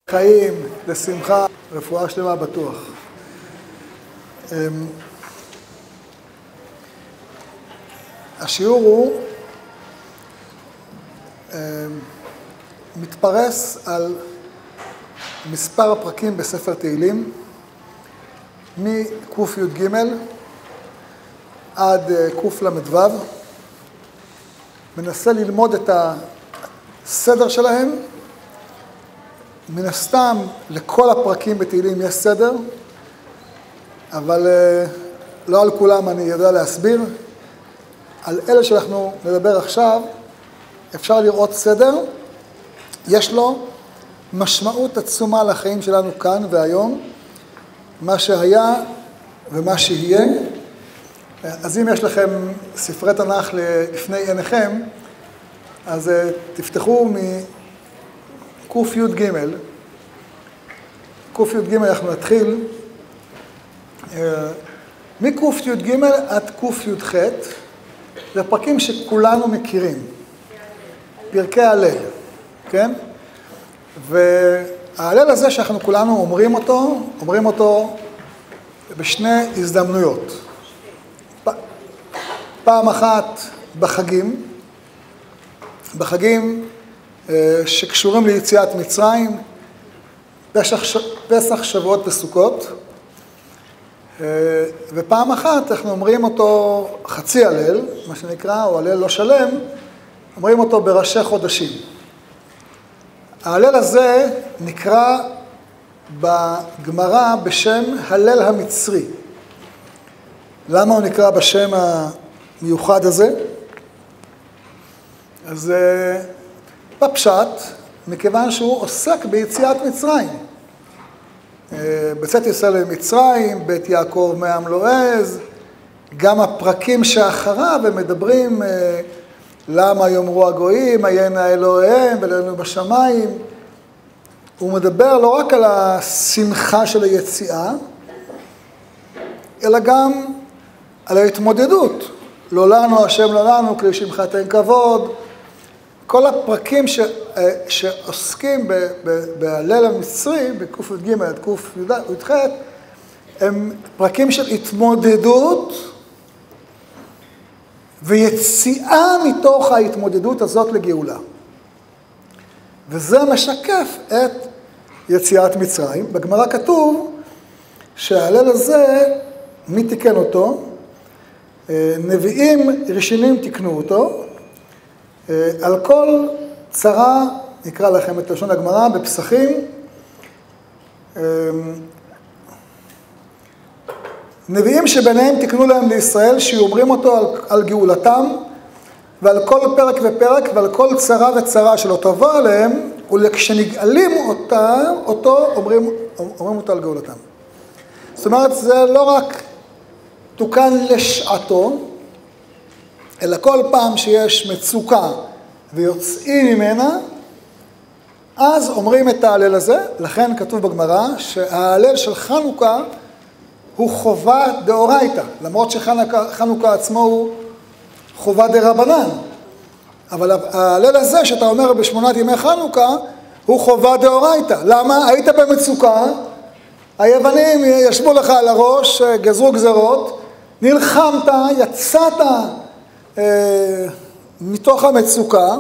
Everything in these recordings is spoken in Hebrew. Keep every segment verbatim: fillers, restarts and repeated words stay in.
חיים, לשמחה, רפואה שלמה בטוח. השיעור הוא מתפרס על מספר הפרקים בספר תהילים, מק"י"ג עד קל"ו, מנסה ללמוד את הסדר שלהם. מן הסתם, לכל הפרקים בתהילים יש סדר, אבל לא על כולם אני יודע להסביר. על אלה שאנחנו נדבר עכשיו, אפשר לראות סדר. יש לו משמעות עצומה לחיים שלנו כאן והיום, מה שהיה ומה שיהיה. אז אם יש לכם ספרי תנ"ך לפני עיניכם, אז תפתחו מק"י"ג. ק"י"ג אנחנו נתחיל מק"י"ג עד ק"י"ח. זה פרקים שכולנו מכירים, פרקי הלל, כן? וההלל הזה שאנחנו כולנו אומרים אותו, אומרים אותו בשני הזדמנויות. פעם אחת בחגים, בחגים שקשורים ליציאת מצרים, פסח, פסח שבועות וסוכות, ופעם אחת אנחנו אומרים אותו חצי הלל, מה שנקרא, או הלל לא שלם, אומרים אותו בראשי חודשים. ההלל הזה נקרא בגמרא בשם הלל המצרי. למה הוא נקרא בשם המיוחד הזה? אז בפשט, מכיוון שהוא עוסק ביציאת מצרים. בצאת ישראל למצרים, בית יעקב מעם לועז, גם הפרקים שאחריו הם מדברים למה יאמרו הגויים, עיינה אלוהיהם ולאלוהינו בשמיים. הוא מדבר לא רק על השמחה של היציאה, אלא גם על ההתמודדות. לא לנו, השם לא לנו, כלי שמך תן כבוד. כל הפרקים ש, שעוסקים בהלל המצרי, בק"י"ג עד ק"י"ח, הם פרקים של התמודדות ויציאה מתוך ההתמודדות הזאת לגאולה. וזה משקף את יציאת מצרים. בגמרא כתוב שההלל הזה, מי תיקן אותו? נביאים ראשונים תיקנו אותו. על כל צרה, נקרא לכם את לשון הגמרא, בפסחים, נביאים שביניהם תקנו להם לישראל, שאומרים אותו על, על גאולתם, ועל כל פרק ופרק, ועל כל צרה וצרה שלא תבוא עליהם, וכשנגאלים אותה, אותו אומרים, אומרים אותו על גאולתם. זאת אומרת, זה לא רק תוקן לשעתו, אלא כל פעם שיש מצוקה ויוצאים ממנה, אז אומרים את ההלל הזה. לכן כתוב בגמרא שההלל של חנוכה הוא חובה דאורייתא, למרות שחנוכה עצמו הוא חובה דרבנן. אבל ההלל הזה שאתה אומר בשמונת ימי חנוכה הוא חובה דאורייתא. למה? היית במצוקה, היוונים ישבו לך על הראש, גזרו גזרות, נלחמת, יצאת מתוך המצוקה,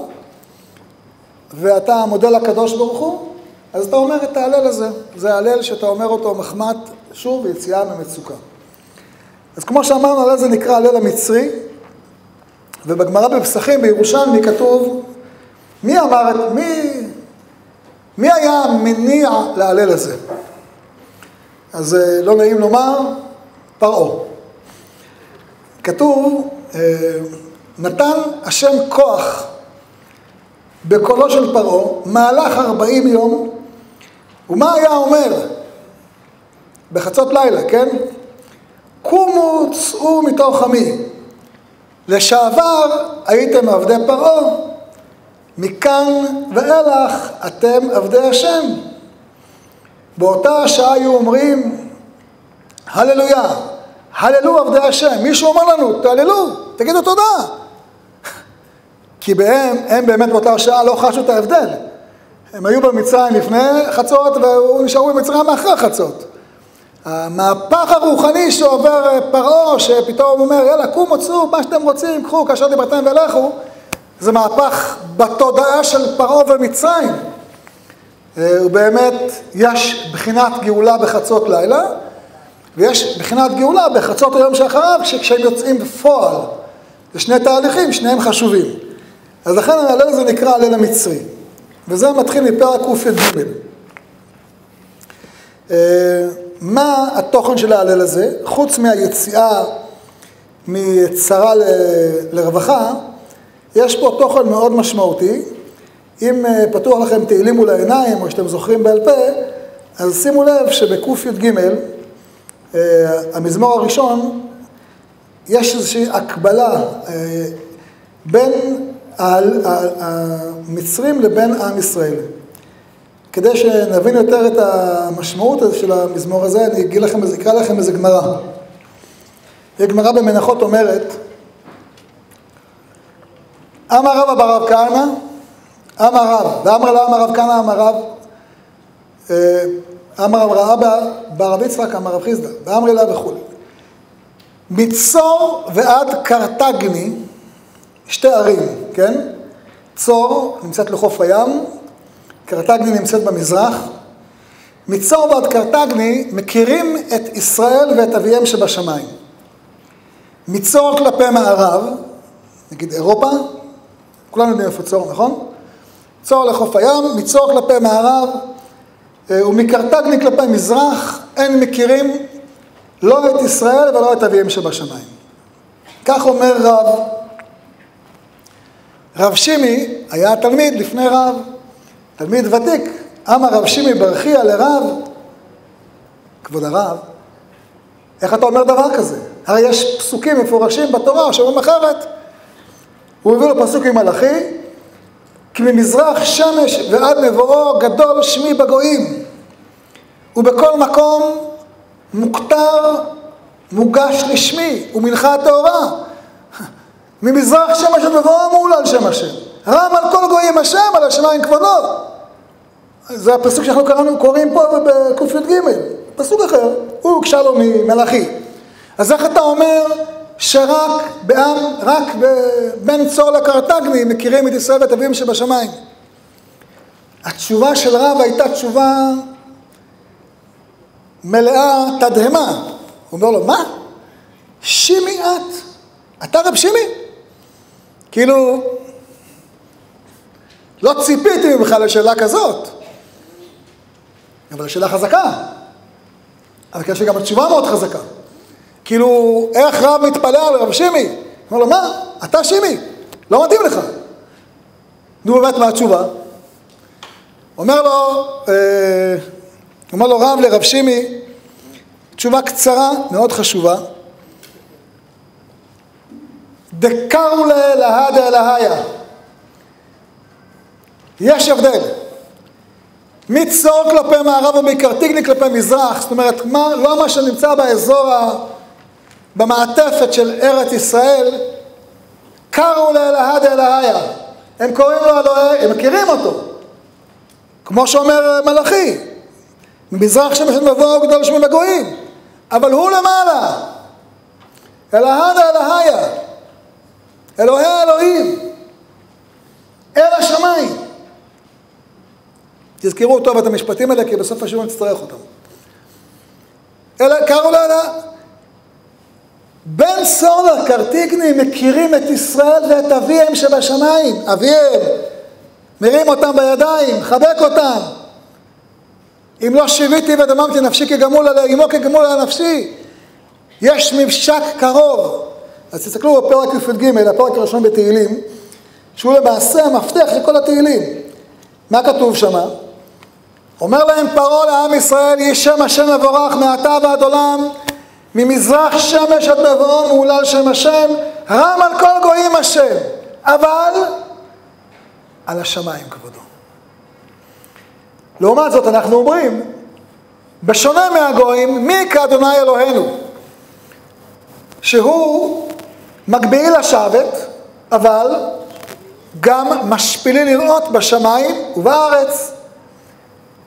ואתה מודה לקדוש ברוך הוא, אז אתה אומר את ההלל הזה. זה ההלל שאתה אומר אותו מחמת, שוב, יציאה ממצוקה. אז כמו שאמרנו, ההלל הזה נקרא הלל המצרי, ובגמרא בפסחים בירושלמי כתוב, מי אמר את, מי, מי היה המניע להלל הזה? אז לא נעים לומר, פרעה. כתוב, נתן השם כוח בקולו של פרעה, מהלך ארבעים יום, ומה היה אומר? בחצות לילה, כן? קומו צאו מתוך עמי, לשעבר הייתם עבדי פרעה, מכאן ואילך אתם עבדי השם. באותה השעה היו אומרים, הללויה, הללו עבדי השם. מישהו אומר לנו, תהללו, תגידו תודה. כי בהם, הם באמת באותה השעה לא חשו את ההבדל. הם היו במצרים לפני חצות, והוא נשארו במצרים מאחרי חצות. המהפך הרוחני שעובר פרעה, שפתאום אומר, יאללה, קומו, צאו, מה שאתם רוצים, קחו, כאשר דיברתם ולכו, זה מהפך בתודעה של פרעה ומצרים. ובאמת, יש בחינת גאולה בחצות לילה, ויש בחינת גאולה בחצות היום שאחריו, כשהם יוצאים בפועל. זה שני תהליכים, שניהם חשובים. אז לכן ההלל הזה נקרא הלל המצרי. וזה מתחיל מפרק ק"ג. מה התוכן של ההלל הזה? חוץ מהיציאה מצרה ל... לרווחה, יש פה תוכן מאוד משמעותי. אם פתוח לכם תהילים מול העיניים, או שאתם זוכרים בעל פה, אז שימו לב שבק"ג, המזמור הראשון, יש איזושהי הקבלה בין המצרים לבין עם ישראל. כדי שנבין יותר את המשמעות של המזמור הזה, אני אגיד לכם, אקרא לכם איזה גמרא. גמרא במנחות אומרת, אמר רבא ברב כהנא, אמר רב, ואמר לה אמר רב כהנא, אמר רב, אמר רב רבא ברב יצחק, אמר רב חיסדא, ואמר לה וכו'. מצור ועד קרתגני, שתי ערים, כן? צור נמצאת לחוף הים, קרתגני נמצאת במזרח. מצור ועד קרתגני מכירים את ישראל ואת אביהם שבשמיים. מצור כלפי מערב, נגיד אירופה, כולנו יודעים איפה צור, נכון? צור לחוף הים, מצור כלפי מערב, ומקרתגני כלפי מזרח, אין מכירים לא את ישראל ולא את אביהם שבשמיים. כך אומר רב. רב שימי היה תלמיד לפני רב, תלמיד ותיק. אמר רב שימי ברכיה לרב, כבוד הרב, איך אתה אומר דבר כזה? הרי יש פסוקים מפורשים בתורה שאומרים אחרת. הוא מביא לו פסוק עם מלאכי, כי ממזרח שמש ועד מבואו גדול שמי בגויים, ובכל מקום מוכתר מוגש לשמי ומנחה טהורה. ממזרח שמש עד מבואו מעולל שם השם. רם על כל גויים השם, על השמיים כבודו. זה הפסוק שאנחנו קראנו, קוראים פה בק"ג. פסוק אחר, הוא הקשה לו ממלאכי. אז איך אתה אומר שרק בעם, רק בין צור לקרתגני מכירים את ישראל ואת אביהם שבשמיים? התשובה של רב הייתה תשובה מלאה תדהמה. הוא אומר לו, מה? שימי את? אתה רב שימי? כאילו, לא ציפיתי בכלל לשאלה כזאת. אבל השאלה חזקה. אבל יש לי גם התשובה מאוד חזקה. כאילו, איך רב מתפלא על רב שימי? הוא אומר לו, מה? אתה שימי? לא מתאים לך. נו, באמת, מה התשובה? אומר לו, אה, אומר לו רב לרב שימי, תשובה קצרה, מאוד חשובה. דקרו לאלהה דאלהיה. יש הבדל. מצור כלפי מערב ומקרתגני כלפי מזרח. זאת אומרת, מה, לא מה שנמצא באזור, ה, במעטפת של ארץ ישראל, קרו לאלהה דאלהיה. הם קוראים לו אלוהי, הם מכירים אותו. כמו שאומר מלאכי. מזרח שמש עד מבואו גדול שמי בגויים. אבל הוא למעלה. אלהה דאלהיה. אלוהי האלוהים. אל השמיים. תזכרו טוב את המשפטים האלה, כי בסוף השיעור נצטרך אותם. אלא, קראו לה, בין צור לקרתגני מכירים את ישראל ואת אביהם שבשמיים. אביהם, מרים אותם בידיים, חבק אותם. אם לא שיוויתי ודממתי נפשי כגמול עליה, אמו כגמול על נפשי. יש ממשק קרוב. אז תסתכלו בפרק י"ג, הפרק הראשון בתהילים, שהוא למעשה המפתח לכל התהילים. מה כתוב שם? אומר להם פרעה לעם ישראל, יהי שם השם מבורך מעתה ועד עולם, ממזרח שמש עד מבואו מעולל שם השם, רם על כל גויים השם, אבל על השמיים כבודו. לעומת זאת אנחנו אומרים, בשונה מהגויים, מי כאדוני אלוהינו? שהוא מגביל לשבת, אבל גם משפילי לראות בשמיים ובארץ.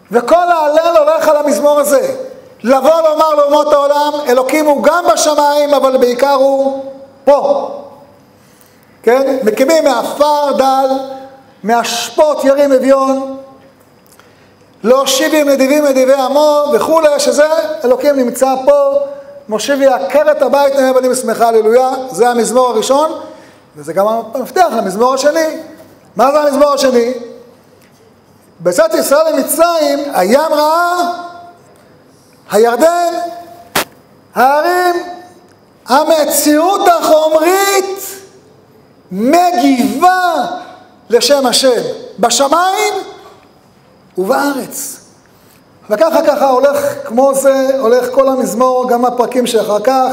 וכל ההלל הולך על המזמור הזה. לבוא לומר לאומות העולם, אלוקים הוא גם בשמיים, אבל בעיקר הוא פה. כן? מקימים מעפר דל, מהשפות ירים אביון, להושיבים נדיבים נדיבי עמו וכולי, שזה אלוקים נמצא פה, מושיב יעקר את הבית נאה בנים ושמחה, הללויה. זה המזמור הראשון, וזה גם המפתח למזמור השני. מה זה המזמור השני? ביציאת ישראל למצרים, הים רעה, הירדן, ההרים, המציאות החומרית מגיבה לשם השם, בשמיים ובארץ. וככה ככה הולך, כמו זה הולך כל המזמור, גם הפרקים שאחר כך,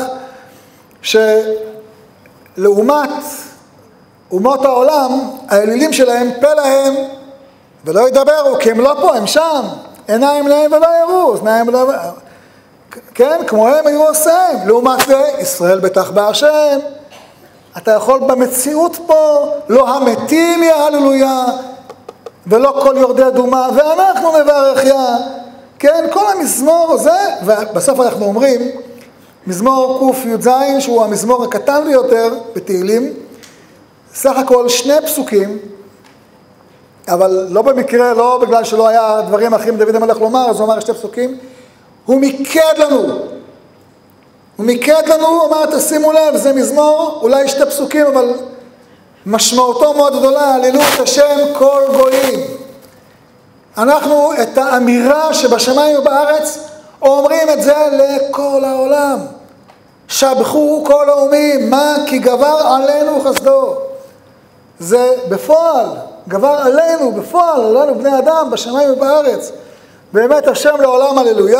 שלעומת אומות העולם, האלילים שלהם פה להם ולא ידברו, כי הם לא פה, הם שם. עיניים להם ולא יראו, אוזניים ולא... כן, כמו הם היו עושים. לעומת זה, ישראל בטח בהשם. אתה יכול במציאות פה, לא המתים יה הללויה, ולא כל יורדי דומה, ואנחנו נברך יה. כן, כל המזמור הזה, ובסוף אנחנו אומרים, מזמור ק"י"ז, שהוא המזמור הקטן ביותר בתהילים, סך הכל שני פסוקים, אבל לא במקרה, לא בגלל שלא היה דברים אחרים דוד המלך לומר, אז הוא אמר שתי פסוקים, הוא מיקד לנו, הוא מיקד לנו, הוא אמר, תשימו לב, זה מזמור, אולי שתי פסוקים, אבל משמעותו מאוד גדולה, הללו את השם כל גויים. אנחנו את האמירה שבשמיים ובארץ, אומרים את זה לכל העולם. שבחו כל האומים, מה? כי גבר עלינו חסדו. זה בפועל, גבר עלינו, בפועל, עלינו בני אדם, בשמיים ובארץ. באמת השם לעולם הללויה.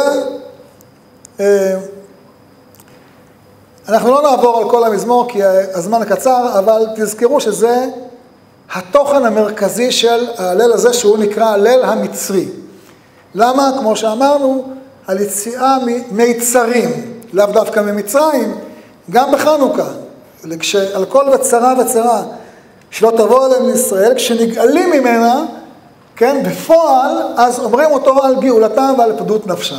אנחנו לא נעבור על כל המזמור כי הזמן קצר, אבל תזכרו שזה התוכן המרכזי של ההלל הזה, שהוא נקרא הלל המצרי. למה? כמו שאמרנו, על יציאה מיצרים, לאו דווקא ממצרים, גם בחנוכה, על כל וצרה וצרה, שלא תבוא אליהם לישראל, כשנגאלים ממנה, כן, בפועל, אז אומרים אותו על גאולתם ועל פדות נפשם.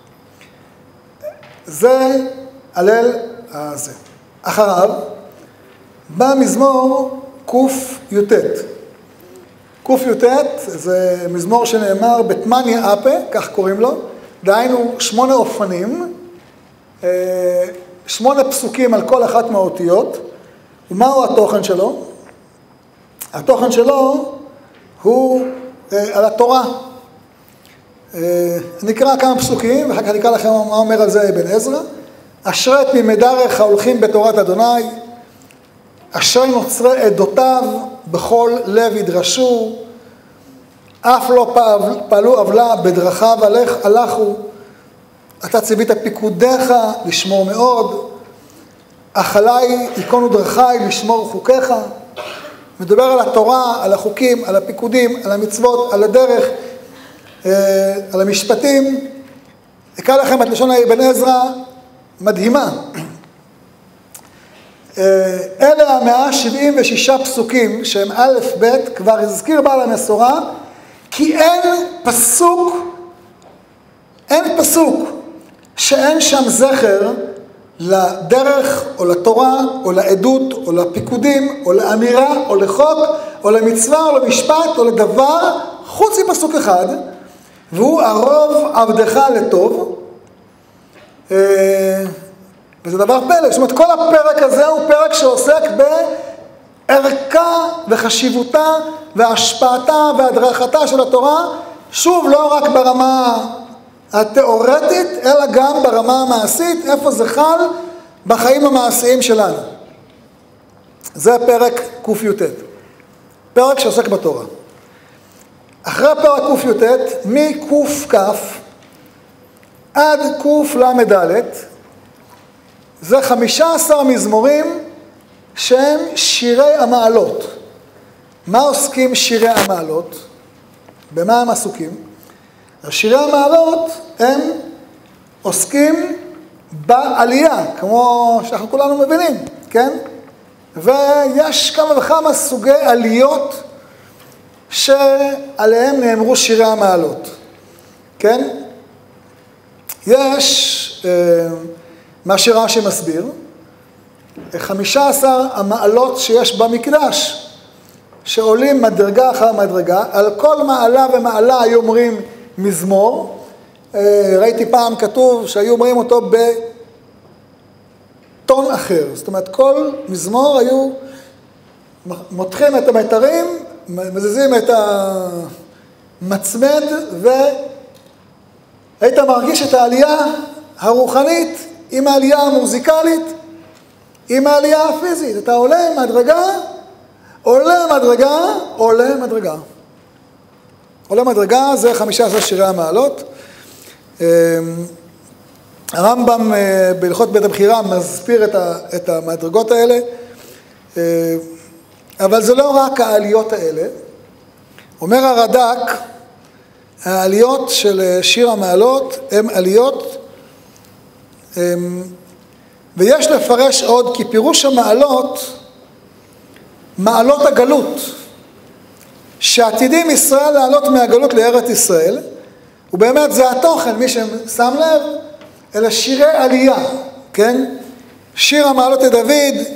זה הלל הזה. אחריו, בא מזמור ק"י"ט. ק"י"ט זה מזמור שנאמר בתמניה אפה, כך קוראים לו, דהיינו שמונה אופנים, שמונה פסוקים על כל אחת מהאותיות. ומהו התוכן שלו? התוכן שלו הוא על התורה. נקרא כמה פסוקים, ואחר כך נקרא לכם מה אומר על זה אבן עזרא. אשרי תמימי דרך ההולכים בתורת אדוני, אשרי נוצרי עדותיו בכל לב ידרשו, אף לא פעלו עוולה בדרכיו הלכו, אתה ציווית פיקודיך לשמור מאוד, אך עלי ייכונו דרכי לשמור חוקיך. מדבר על התורה, על החוקים, על הפיקודים, על המצוות, על הדרך, על המשפטים. אקרא לכם את לשון אבן עזרא, מדהימה. אלה המאה שבעים ושישה פסוקים שהם א' ב', כבר הזכיר בעל המסורה, כי אין פסוק, אין פסוק שאין שם זכר לדרך או לתורה או לעדות או לפיקודים או לאמירה או לחוק או למצווה או למשפט או לדבר חוץ מפסוק אחד, והוא הרוב עבדך לטוב. וזה דבר פלא, זאת אומרת כל הפרק הזה הוא פרק שעוסק בערכה וחשיבותה והשפעתה והדרכתה של התורה, שוב לא רק ברמה התיאורטית אלא גם ברמה המעשית, איפה זה חל בחיים המעשיים שלנו. זה פרק ק"י"ט, פרק שעוסק בתורה. אחרי פרק ק"י"ט, מק"כ עד קל"ד, זה חמישה עשר מזמורים שהם שירי המעלות. מה עוסקים שירי המעלות? במה הם עסוקים? שירי המעלות הם עוסקים בעלייה, כמו שאנחנו כולנו מבינים, כן? ויש כמה וכמה סוגי עליות שעליהם נאמרו שירי המעלות. כן? יש, מה שרש"י מסביר, חמישה עשר המעלות שיש במקדש, שעולים מדרגה אחר מדרגה, על כל מעלה ומעלה היו אומרים מזמור. ראיתי פעם כתוב שהיו אומרים אותו בטון אחר, זאת אומרת כל מזמור היו מותחים את המתרים, מזיזים את המצמד, והיית מרגיש את העלייה הרוחנית עם העלייה המוזיקלית, עם העלייה הפיזית. אתה עולה מדרגה, עולה מדרגה, עולה מדרגה. עולה מדרגה זה חמישה עשר שירי המעלות. הרמב"ם בהלכות בית הבחירה מסביר את המדרגות האלה, אבל זה לא רק העליות האלה. אומר הרד"ק, העליות של שיר המעלות הן עליות, ויש לפרש עוד כי פירוש המעלות, מעלות הגלות, שעתידים ישראל לעלות מהגלות לארץ ישראל, ובאמת זה התוכן, מי ששם לב, אלה שירי עלייה, כן? שיר המעלות לדוד,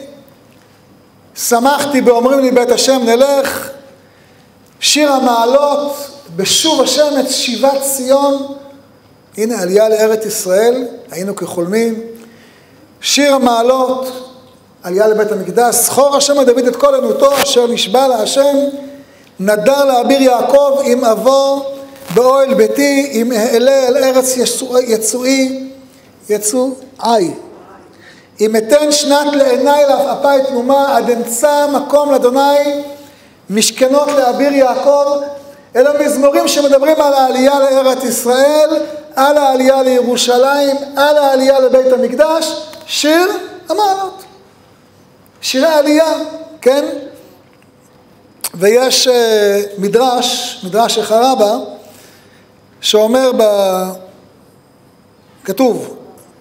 שמחתי באומרים לי בית השם נלך, שיר המעלות, בשוב השם את שיבת ציון, הנה עלייה לארץ ישראל, היינו כחולמים, שיר המעלות, עלייה לבית המקדש, זכור השם לדוד את כל ענותו, אשר נשבע להשם, נדר לאביר יעקב, אם אבוא באוהל ביתי, אם אעלה אל ארץ יצואי, יצואי. אם אתן שנת לעיניי להפעפי תנומה, עד אמצא מקום לאדוני, משכנות לאביר יעקב. אלה מזמורים שמדברים על העלייה לארץ ישראל, על העלייה לירושלים, על העלייה לבית המקדש, שיר המעלות. שירי עלייה, כן? ויש uh, מדרש, מדרש החרבה, שאומר, ב... כתוב,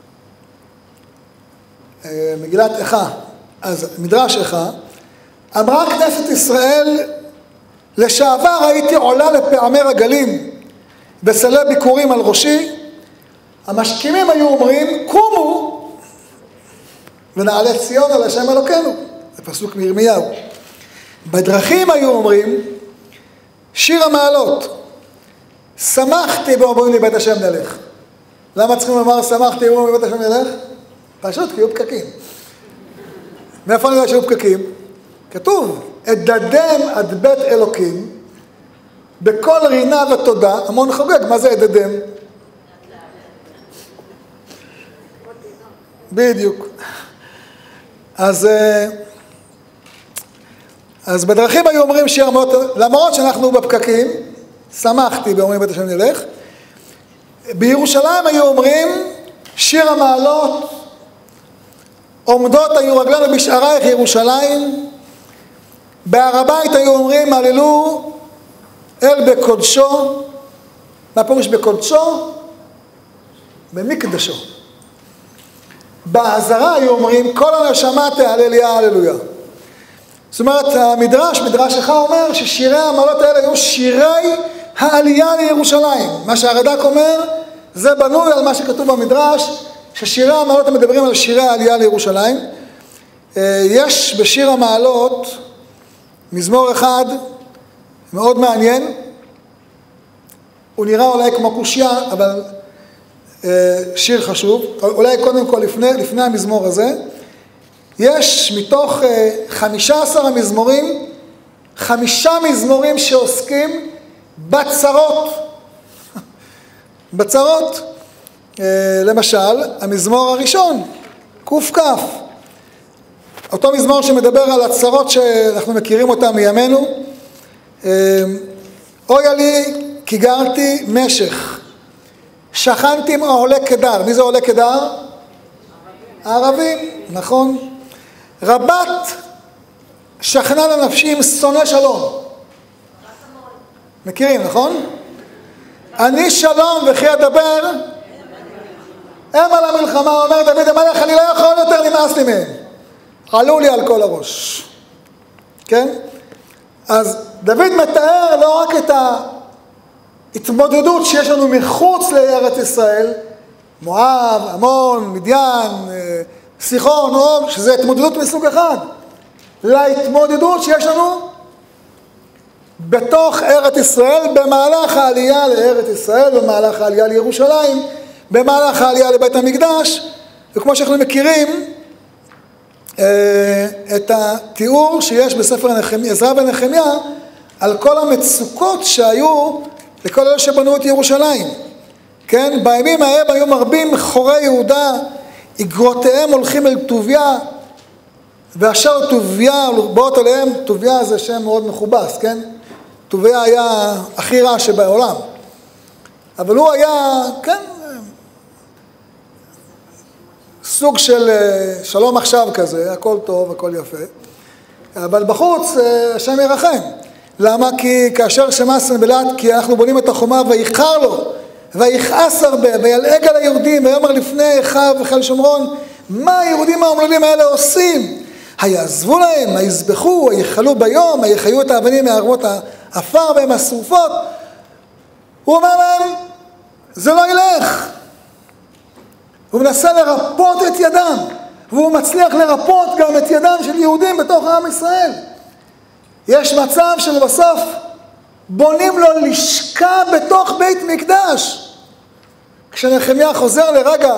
uh, מגילת איכה, אז מדרש איכה, אמרה כנסת ישראל, לשעבר הייתי עולה לפעמי רגלים, בסלי ביקורים על ראשי, המשכימים היו אומרים, קומו, ונעלה ציון על השם אלוקינו. זה פסוק מירמיהו. בדרכים היו אומרים, שיר המעלות, שמחתי ואומרים לי בית השם נלך. למה צריכים לומר שמחתי ואומרים לי בית השם נלך? פשוט כי היו פקקים. מאיפה אני יודע שהיו פקקים? כתוב, אדדם עד בית אלוקים, בכל רינה ותודה, המון חוגג, מה זה אדדם? בדיוק. אז, אז בדרכים היו אומרים שיר המעלות, למרות שאנחנו בפקקים, שמחתי ואומרים בית השם נלך, בירושלים היו אומרים שיר המעלות, עומדות היו רגלינו בשערייך ירושלים, בהר הבית היו אומרים הללו אל בקודשו. מה פירוש בקודשו? במקדשו. בעזרה היו אומרים כל הנשמה תהלליה הללויה. זאת אומרת המדרש, מדרש אחד אומר ששירי המעלות האלה היו שירי העלייה לירושלים. מה שהרד"ק אומר זה בנוי על מה שכתוב במדרש, ששירי המעלות הם מדברים על שירי העלייה לירושלים. יש בשיר המעלות מזמור אחד מאוד מעניין, הוא נראה אולי כמו קושיה, אבל שיר חשוב. אולי קודם כל לפני, לפני המזמור הזה, יש מתוך חמישה עשר המזמורים, חמישה מזמורים שעוסקים בצרות. בצרות. למשל, המזמור הראשון, קוף כף. אותו מזמור שמדבר על הצרות שאנחנו מכירים אותם מימינו. אויה לי כי גרתי משך, שכנתי עם עולי קדר. מי זה עולי קדר? הערבים, נכון. רבת שכנה לנפשי עם שונא שלום. מכירים, נכון? אני שלום וכי אדבר הם על המלחמה. אומר דוד המלך, אני לא יכול יותר, נמאס לי מהם, עלו לי על כל הראש. כן? אז דוד מתאר לא רק את התמודדות שיש לנו מחוץ לארץ ישראל, מואב, עמון, מדיין, סיחון, אוב, שזה התמודדות מסוג אחד, להתמודדות שיש לנו בתוך ארץ ישראל, במהלך העלייה לארץ ישראל, במהלך העלייה לירושלים, במהלך העלייה לבית המקדש, וכמו שאנחנו מכירים, את התיאור שיש בספר עזרא ונחמיה, על כל המצוקות שהיו לכל אלה שבנו את ירושלים. כן? בימים ההם היו מרבים חורי יהודה, אגרותיהם הולכים אל טוביה, ואשר טוביה באות עליהם, טוביה זה שם מאוד מכובס, כן? טוביה היה הכי רע שבעולם. אבל הוא היה, כן, סוג של שלום עכשיו כזה, הכל טוב, הכל יפה. אבל בחוץ, השם ירחם. למה? כי כאשר שמע סנבלט, כי אנחנו בונים את החומה ויחר לו, ויכעס הרבה, וילעג על היהודים, ויאמר לפני אחיו וחיל שומרון, מה היהודים האומללים האלה עושים? היעזבו להם, היזבחו, היחלו ביום, היחיו את האבנים מערמות העפר והם השרופות. הוא אומר להם, זה לא ילך. הוא מנסה לרפות את ידם, והוא מצליח לרפות גם את ידם של יהודים בתוך עם ישראל. יש מצב שבסוף בונים לו לשכה בתוך בית מקדש. כשנחמיה חוזר לרגע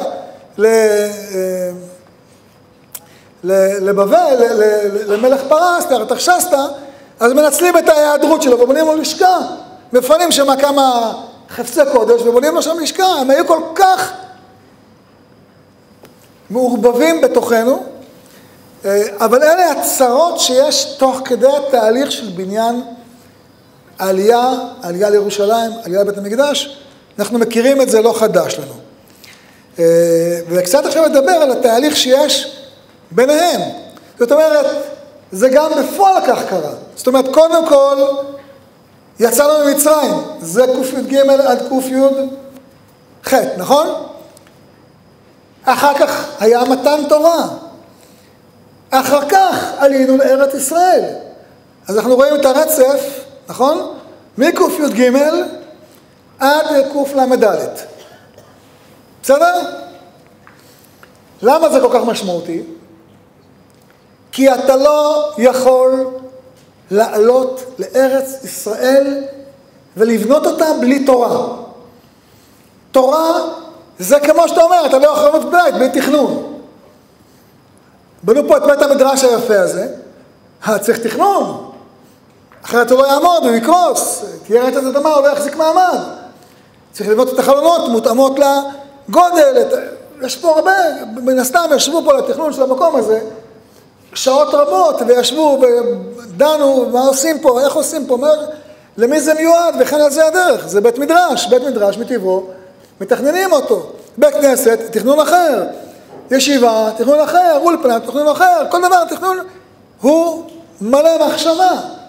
לבבל, למלך פרס, לארתחשסתא, אז מנצלים את ההיעדרות שלו ובונים לו לשכה. מפנים שם כמה חפצי קודש ובונים לו שם לשכה. הם היו כל כך מעורבבים בתוכנו, אבל אלה הצרות שיש תוך כדי התהליך של בניין העלייה, העלייה לירושלים, העלייה לבית המקדש. אנחנו מכירים את זה, לא חדש לנו. וקצת עכשיו לדבר על התהליך שיש ביניהם. זאת אומרת, זה גם בפועל כך קרה. זאת אומרת, קודם כל, יצאנו ממצרים. זה ק"ג עד ק"ח, נכון? אחר כך היה מתן תורה. אחר כך עלינו לארץ ישראל. אז אנחנו רואים את הרצף, נכון? מק"ג עד קל"ד. בסדר? למה זה כל כך משמעותי? כי אתה לא יכול לעלות לארץ ישראל ולבנות אותה בלי תורה. תורה זה כמו שאתה אומר, אתה לא יכול לבנות בית בלי תכנון. בנו פה את בית המדרש היפה הזה, צריך תכנון. אחרת הוא לא יעמוד, הוא יקרוס, תהיה רעידת אדמה, הוא לא יחזיק מעמד. צריך לבנות את החלונות, מותאמות לגודל. את... יש פה הרבה, מן הסתם ישבו פה לתכנון של המקום הזה, שעות רבות, וישבו ודנו מה עושים פה, איך עושים פה, מה... למי זה מיועד, וכן על זה הדרך. זה בית מדרש, בית מדרש מטבעו, מתכננים אותו. בית כנסת, תכנון אחר. ישיבה, תכנון אחר, אולפנה, תכנון אחר, כל דבר, תכנון הוא מלא מחשבה.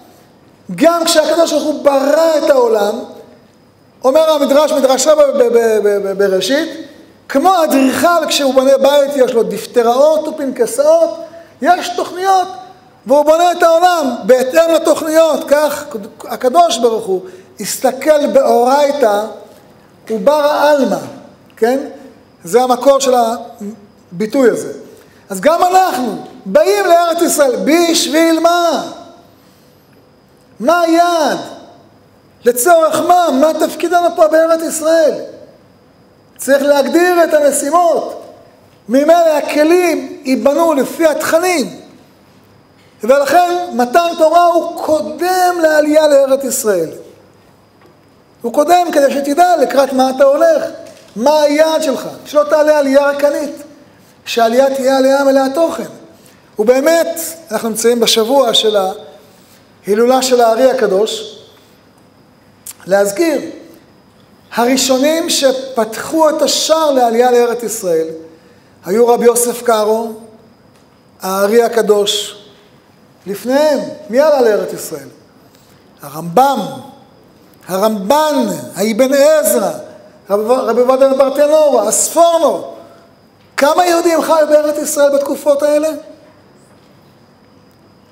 גם כשהקדוש ברוך הוא ברא את העולם, אומר המדרש, מדרשה בראשית, כמו אדריכל כשהוא בונה בית, יש לו דפטראות ופנקסאות, יש תוכניות, והוא בונה את העולם בהתאם לתוכניות. כך הקדוש ברוך הוא הסתכל באורייתא וברא עלמא, כן? זה המקור של הביטוי הזה. אז גם אנחנו באים לארץ ישראל, בשביל מה? מה היעד? לצורך מה? מה תפקידנו פה בארץ ישראל? צריך להגדיר את המשימות. ממילא הכלים ייבנו לפי התכנים. ולכן מתן תורה הוא קודם לעלייה לארץ ישראל. הוא קודם כדי שתדע לקראת מה אתה הולך, מה היעד שלך, שלא תעלה עלייה רקנית, שהעלייה תהיה עלייה מלאה תוכן. ובאמת, אנחנו נמצאים בשבוע של ההילולה של הארי הקדוש, להזכיר, הראשונים שפתחו את השער לעלייה לארץ ישראל, היו רבי יוסף קארו, הארי הקדוש, לפניהם, מי עלה לארץ ישראל? הרמב"ם, הרמב"ן, האבן עזרא, רבי עובדיה מברטנורא, הספורנו. כמה יהודים חיו בארץ ישראל בתקופות האלה?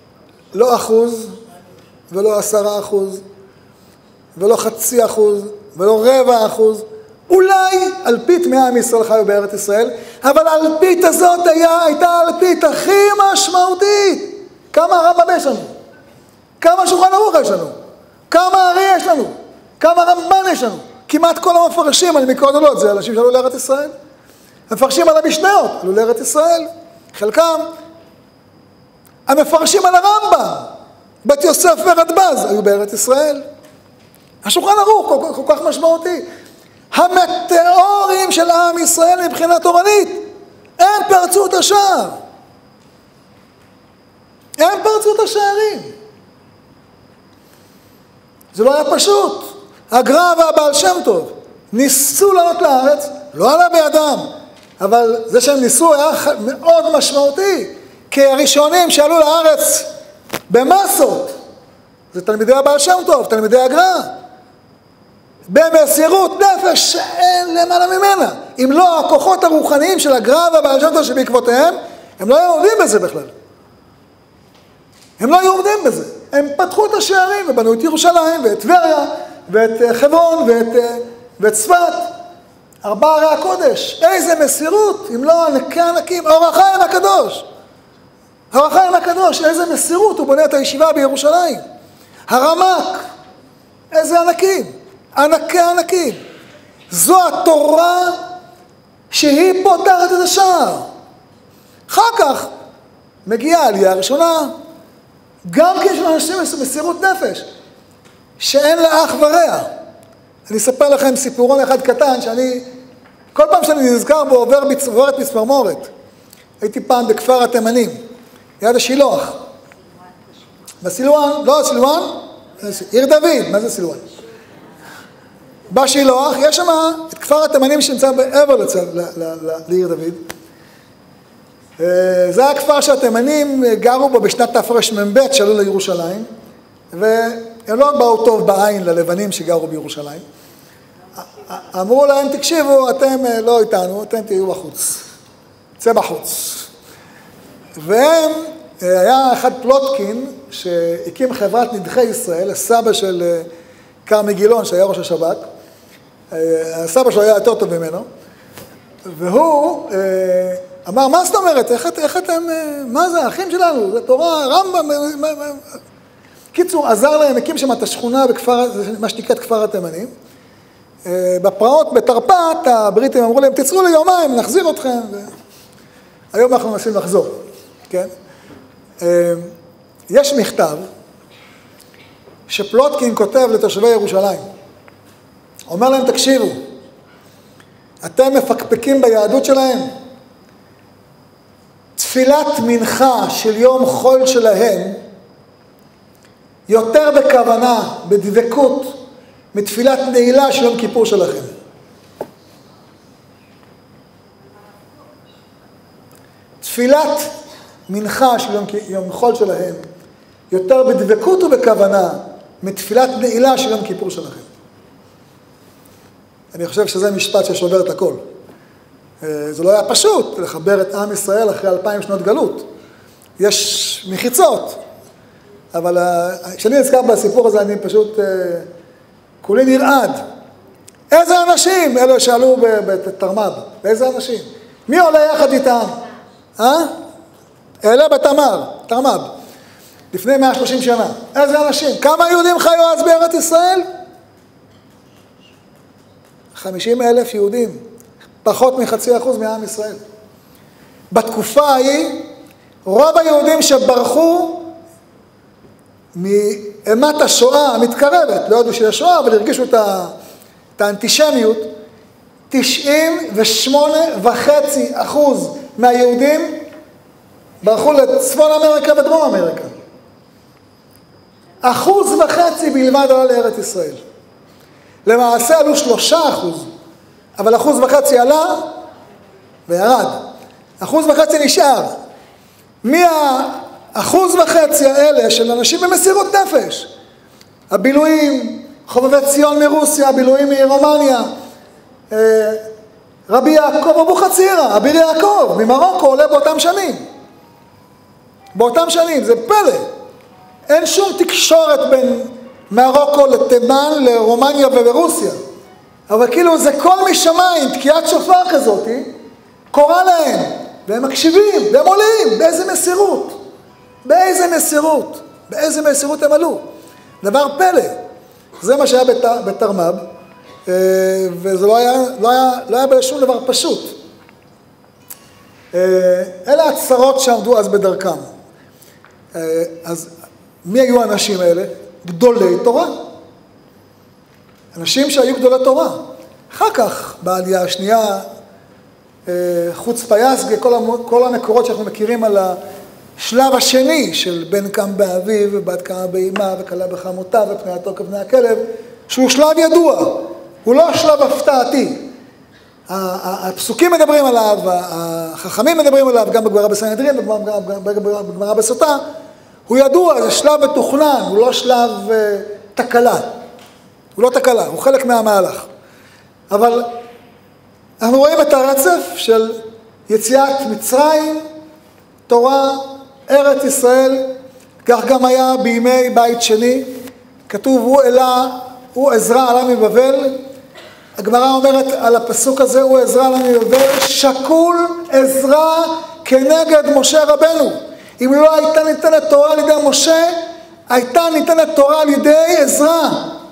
לא אחוז, ולא עשרה אחוז, ולא חצי אחוז, ולא רבע אחוז. אולי אלפית מעם ישראל חיו בארץ ישראל, אבל האלפית הזאת היה, הייתה האלפית הכי משמעותית. כמה הרמב"ם יש לנו? כמה שולחן ערוך יש לנו? כמה ארי יש לנו? כמה רמב"ן יש לנו? כמעט כל המפרשים על מקרא דולות, זה אנשים שעלו לארץ ישראל. המפרשים על המשניות, עלו לארץ ישראל. חלקם, המפרשים על הרמב"ם, בית יוסף ורדב"ז, היו בארץ ישראל. השולחן ערוך כל, כל כך משמעותי. המטאורים של עם ישראל מבחינה תורנית, הם פרצו את השער. הם פרצו את השערים. זה לא היה פשוט. הגר"א והבעל שם טוב ניסו לעלות לארץ, לא עלה בידם, אבל זה שהם ניסו היה מאוד משמעותי, כי הראשונים שעלו לארץ במסות, זה תלמידי הבעל שם טוב, תלמידי הגר"א. במסירות נפש שאין למעלה ממנה. אם לא הכוחות הרוחניים של הגר"א והבעל שם טוב שבעקבותיהם, הם לא היו עומדים בזה בכלל. הם לא היו עומדים בזה. הם פתחו את השערים ובנו את ירושלים ואת טבריה ואת חברון ואת, ואת צפת. ארבע ערי הקודש. איזה מסירות, אם לא ענקי ענקים. אור החיים הקדוש. אור החיים הקדוש, איזה מסירות הוא בונה את הישיבה בירושלים. הרמ"ק, איזה ענקים. ענקי ענקים. זו התורה שהיא פותחת את השער. אחר כך מגיעה העלייה הראשונה, גם כי יש אנשים מסירות נפש, שאין לה אח ורע. אני אספר לכם סיפורון אחד קטן, שאני, כל פעם שאני נזכר בו עובר עוברת מצמרמורת. הייתי פעם בכפר התימנים, ליד השילוח. בסילואן, לא סילואן, עיר דוד, מה זה סילואן? בשילוח, יש שם את כפר התימנים שנמצא בעבר לצד, לעיר דוד. זה היה כפר שהתימנים גרו בו בשנת תרמ"ב שעלו לירושלים, והם לא באו טוב בעין ללבנים שגרו בירושלים. אמרו להם, תקשיבו, אתם לא איתנו, אתם תהיו בחוץ. צא בחוץ. והם, היה אחד פלוטקין שהקים חברת נדחי ישראל, הסבא של כרמי גילון שהיה ראש השב"כ, הסבא שלו היה יותר טוב ממנו, והוא אמר, מה זאת אומרת? איך, איך אתם, מה זה, האחים שלנו? זה תורה, רמב"ם. קיצור, עזר להם, הקים שם את השכונה בכפר, מה שנקראת כפר התימנים. בפרעות, בתרפ"ט, הבריטים אמרו להם, תצאו לי יומיים, נחזיר אתכם. היום אנחנו מנסים לחזור, כן? יש מכתב שפלוטקין כותב לתושבי ירושלים. אומר להם, תקשיבו, אתם מפקפקים ביהדות שלהם? תפילת מנחה של יום חול שלהם יותר בכוונה, בדבקות, מתפילת נעילה של יום כיפור שלכם. תפילת מנחה של יום, יום חול שלהם יותר בדבקות ובכוונה מתפילת נעילה של יום כיפור שלכם. אני חושב שזה משפט ששובר את הכל. זה לא היה פשוט לחבר את עם ישראל אחרי אלפיים שנות גלות. יש מחיצות, אבל כשאני נזכר בסיפור הזה אני פשוט כולי נרעד. איזה אנשים אלו שעלו בתרמ"ב? איזה אנשים? מי עולה יחד איתם? אה? אלה בתמר, תרמ"ב. לפני מאה ושלושים שנה. איזה אנשים? כמה יהודים חיו אז בארץ ישראל? חמישים אלף יהודים. פחות מחצי אחוז מעם ישראל. בתקופה ההיא, רוב היהודים שברחו מאימת השואה המתקרבת, לא ידעו שיש שואה, אבל הרגישו את האנטישמיות, תשעים ושמונה וחצי אחוז מהיהודים ברחו לצפון אמריקה ודרום אמריקה. אחוז וחצי בלבד עלה לארץ ישראל. למעשה עלו שלושה אחוז. אבל אחוז וחצי עלה וירד. אחוז וחצי נשאר. מהאחוז וחצי האלה של אנשים במסירות נפש, הבילויים, חובבי ציון מרוסיה, הבילויים מרומניה, רבי יעקב אבוחצירא, אביר יעקב, ממרוקו עולה באותם שנים. באותם שנים, זה פלא. אין שום תקשורת בין מרוקו לתימן, לרומניה ולרוסיה. אבל כאילו זה קול משמיים, תקיעת שופר כזאת, קורא להם, והם מקשיבים, והם עולים, באיזה מסירות, באיזה מסירות, באיזה מסירות הם עלו. דבר פלא, זה מה שהיה בת, בתרמ"ב, וזה לא היה, לא היה, לא היה בשום דבר פשוט. אלה הצרות שעמדו אז בדרכם. אז מי היו האנשים האלה? גדולי תורה. אנשים שהיו גדולי תורה. אחר כך, בעלייה השנייה, חוץ פייסגה, כל, כל המקורות שאנחנו מכירים על השלב השני של בן קם באביו ובת קמה באימה וכלה בחמותה ופנייתו כבני הכלב, שהוא שלב ידוע, הוא לא שלב הפתעתי. הפסוקים מדברים עליו, החכמים מדברים עליו, גם בגמרא בסנהדרין ובגמרא בסוטה, הוא ידוע, זה שלב מתוכנן, הוא לא שלב תקלה. הוא לא תקלה, הוא חלק מהמהלך. אבל אנחנו רואים את הרצף של יציאת מצרים, תורה, ארץ ישראל, כך גם היה בימי בית שני, כתוב הוא אלה, הוא עזרא עלה מבבל, הגמרא אומרת על הפסוק הזה, הוא עזרא עלה מבבל, שקול עזרא כנגד משה רבנו. אם לא הייתה ניתנת תורה על ידי משה, הייתה ניתנת תורה על ידי עזרא.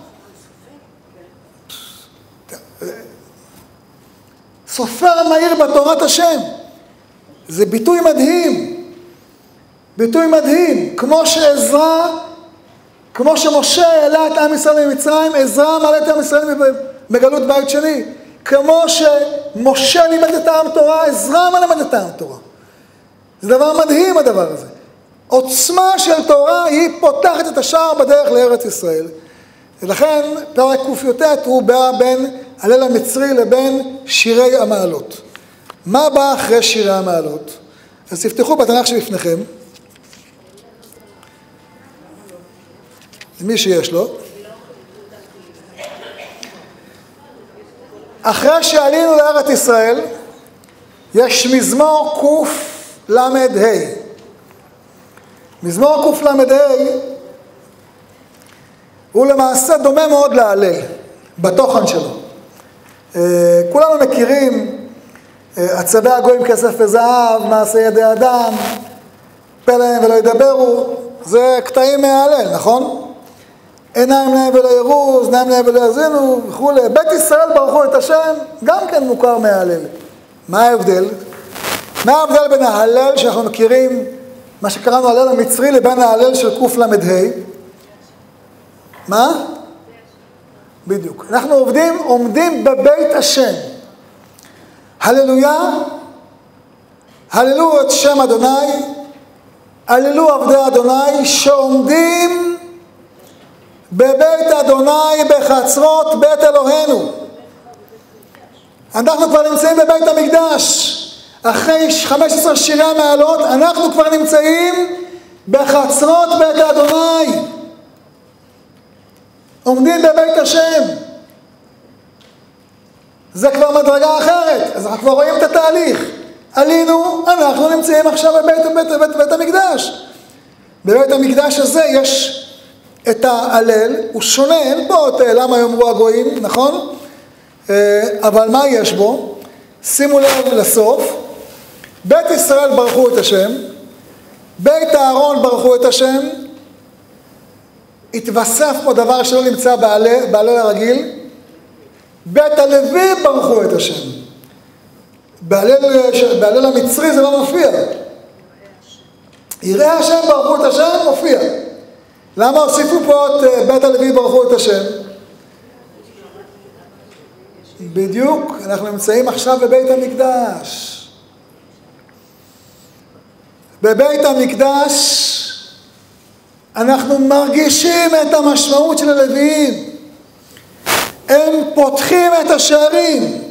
סופר מהיר בתורת השם. זה ביטוי מדהים. ביטוי מדהים. כמו שעזרא, כמו שמשה העלה את עם ישראל ממצרים, עזרא מעלה את עם ישראל בגלות בית שני. כמו שמשה לימד את העם תורה, עזרא מלמד את העם תורה. זה דבר מדהים הדבר הזה. עוצמה של תורה היא פותחת את השער בדרך לארץ ישראל. ולכן פרק ק"ט הוא בא בין הלל המצרי לבין שירי המעלות. מה בא אחרי שירי המעלות? אז תפתחו בתנ"ך שבפניכם. מי שיש לו. אחרי שעלינו לארץ ישראל, יש מזמור קל"ה. מזמור קל"ה הוא למעשה דומה מאוד להלל, בתוכן שלו. כולנו מכירים, עצבי הגויים כסף וזהב, מעשה ידי אדם, פה להם ולא ידברו, זה קטעים מההלל, נכון? עיניים להם ולא יראו, אוזניים להם ולא יאזינו וכו'. בית ישראל ברכו את השם, גם כן מוכר מההלל. מה ההבדל? מה ההבדל בין ההלל שאנחנו מכירים, מה שקראנו ההלל המצרי, לבין ההלל של קל"ה? מה? בדיוק. אנחנו עובדים, עומדים בבית השם. הללויה, הללו את שם אדוני, הללו עבדי אדוני שעומדים בבית אדוני בחצרות בית אלוהינו. אנחנו כבר נמצאים בבית המקדש. אחרי חמש עשרה שירי המעלות, אנחנו כבר נמצאים בחצרות בית אדוני. עומדים בבית השם. זה כבר מדרגה אחרת. אז אנחנו כבר רואים את התהליך. עלינו, אנחנו נמצאים עכשיו בבית, בבית, בבית, בבית המקדש. בבית המקדש הזה יש את ההלל, הוא שונה, אין פה את למה יאמרו הגויים, נכון? אבל מה יש בו? שימו לב לסוף. בית ישראל ברכו את השם, בית אהרון ברכו את השם, התווסף פה דבר שלא נמצא בהלל הרגיל, בית הלוי ברכו את השם. בהלל המצרי זה לא מופיע. יראי השם ברכו את השם מופיע. למה הוסיפו פה את בית הלוי ברכו את השם? בדיוק, אנחנו נמצאים עכשיו בבית המקדש. בבית המקדש אנחנו מרגישים את המשמעות של הלוויים. הם פותחים את השערים.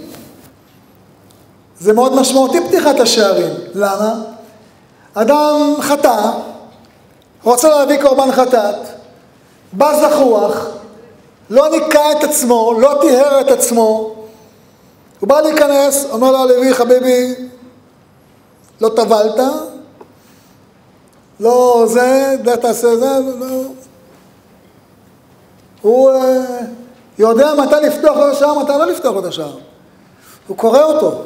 זה מאוד משמעותי פתיחת השערים. למה? אדם חטא, רוצה להביא קורבן חטאת, בא זחוח, לא ניקה את עצמו, לא טיהר את עצמו, הוא בא להיכנס, אומר לו הלוי, חביבי, לא טבלת, לא זה, זה תעשה זה, לא. הוא uh, יודע מתי לפתוח לו את השער, מתי לא לפתוח לו את השער. הוא קורא אותו.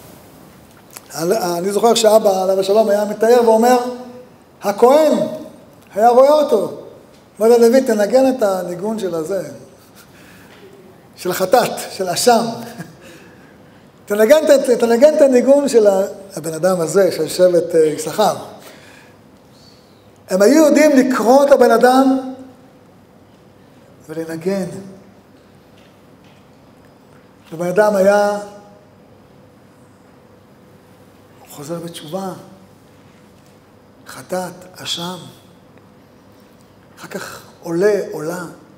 אני זוכר שאבא עליו השלום היה מתאר ואומר, הכהן היה רואה אותו. אומר ללוי, תנגן את הניגון של הזה, של החטאת, של אשם. תנגן, תנגן את הניגון של הבן אדם הזה, של שבט יששכר. הם היו יודעים לקרוא את הבן אדם ולנגן. הבן אדם היה, הוא חוזר בתשובה, חטאת, אשם. אחר כך עולה, עולה.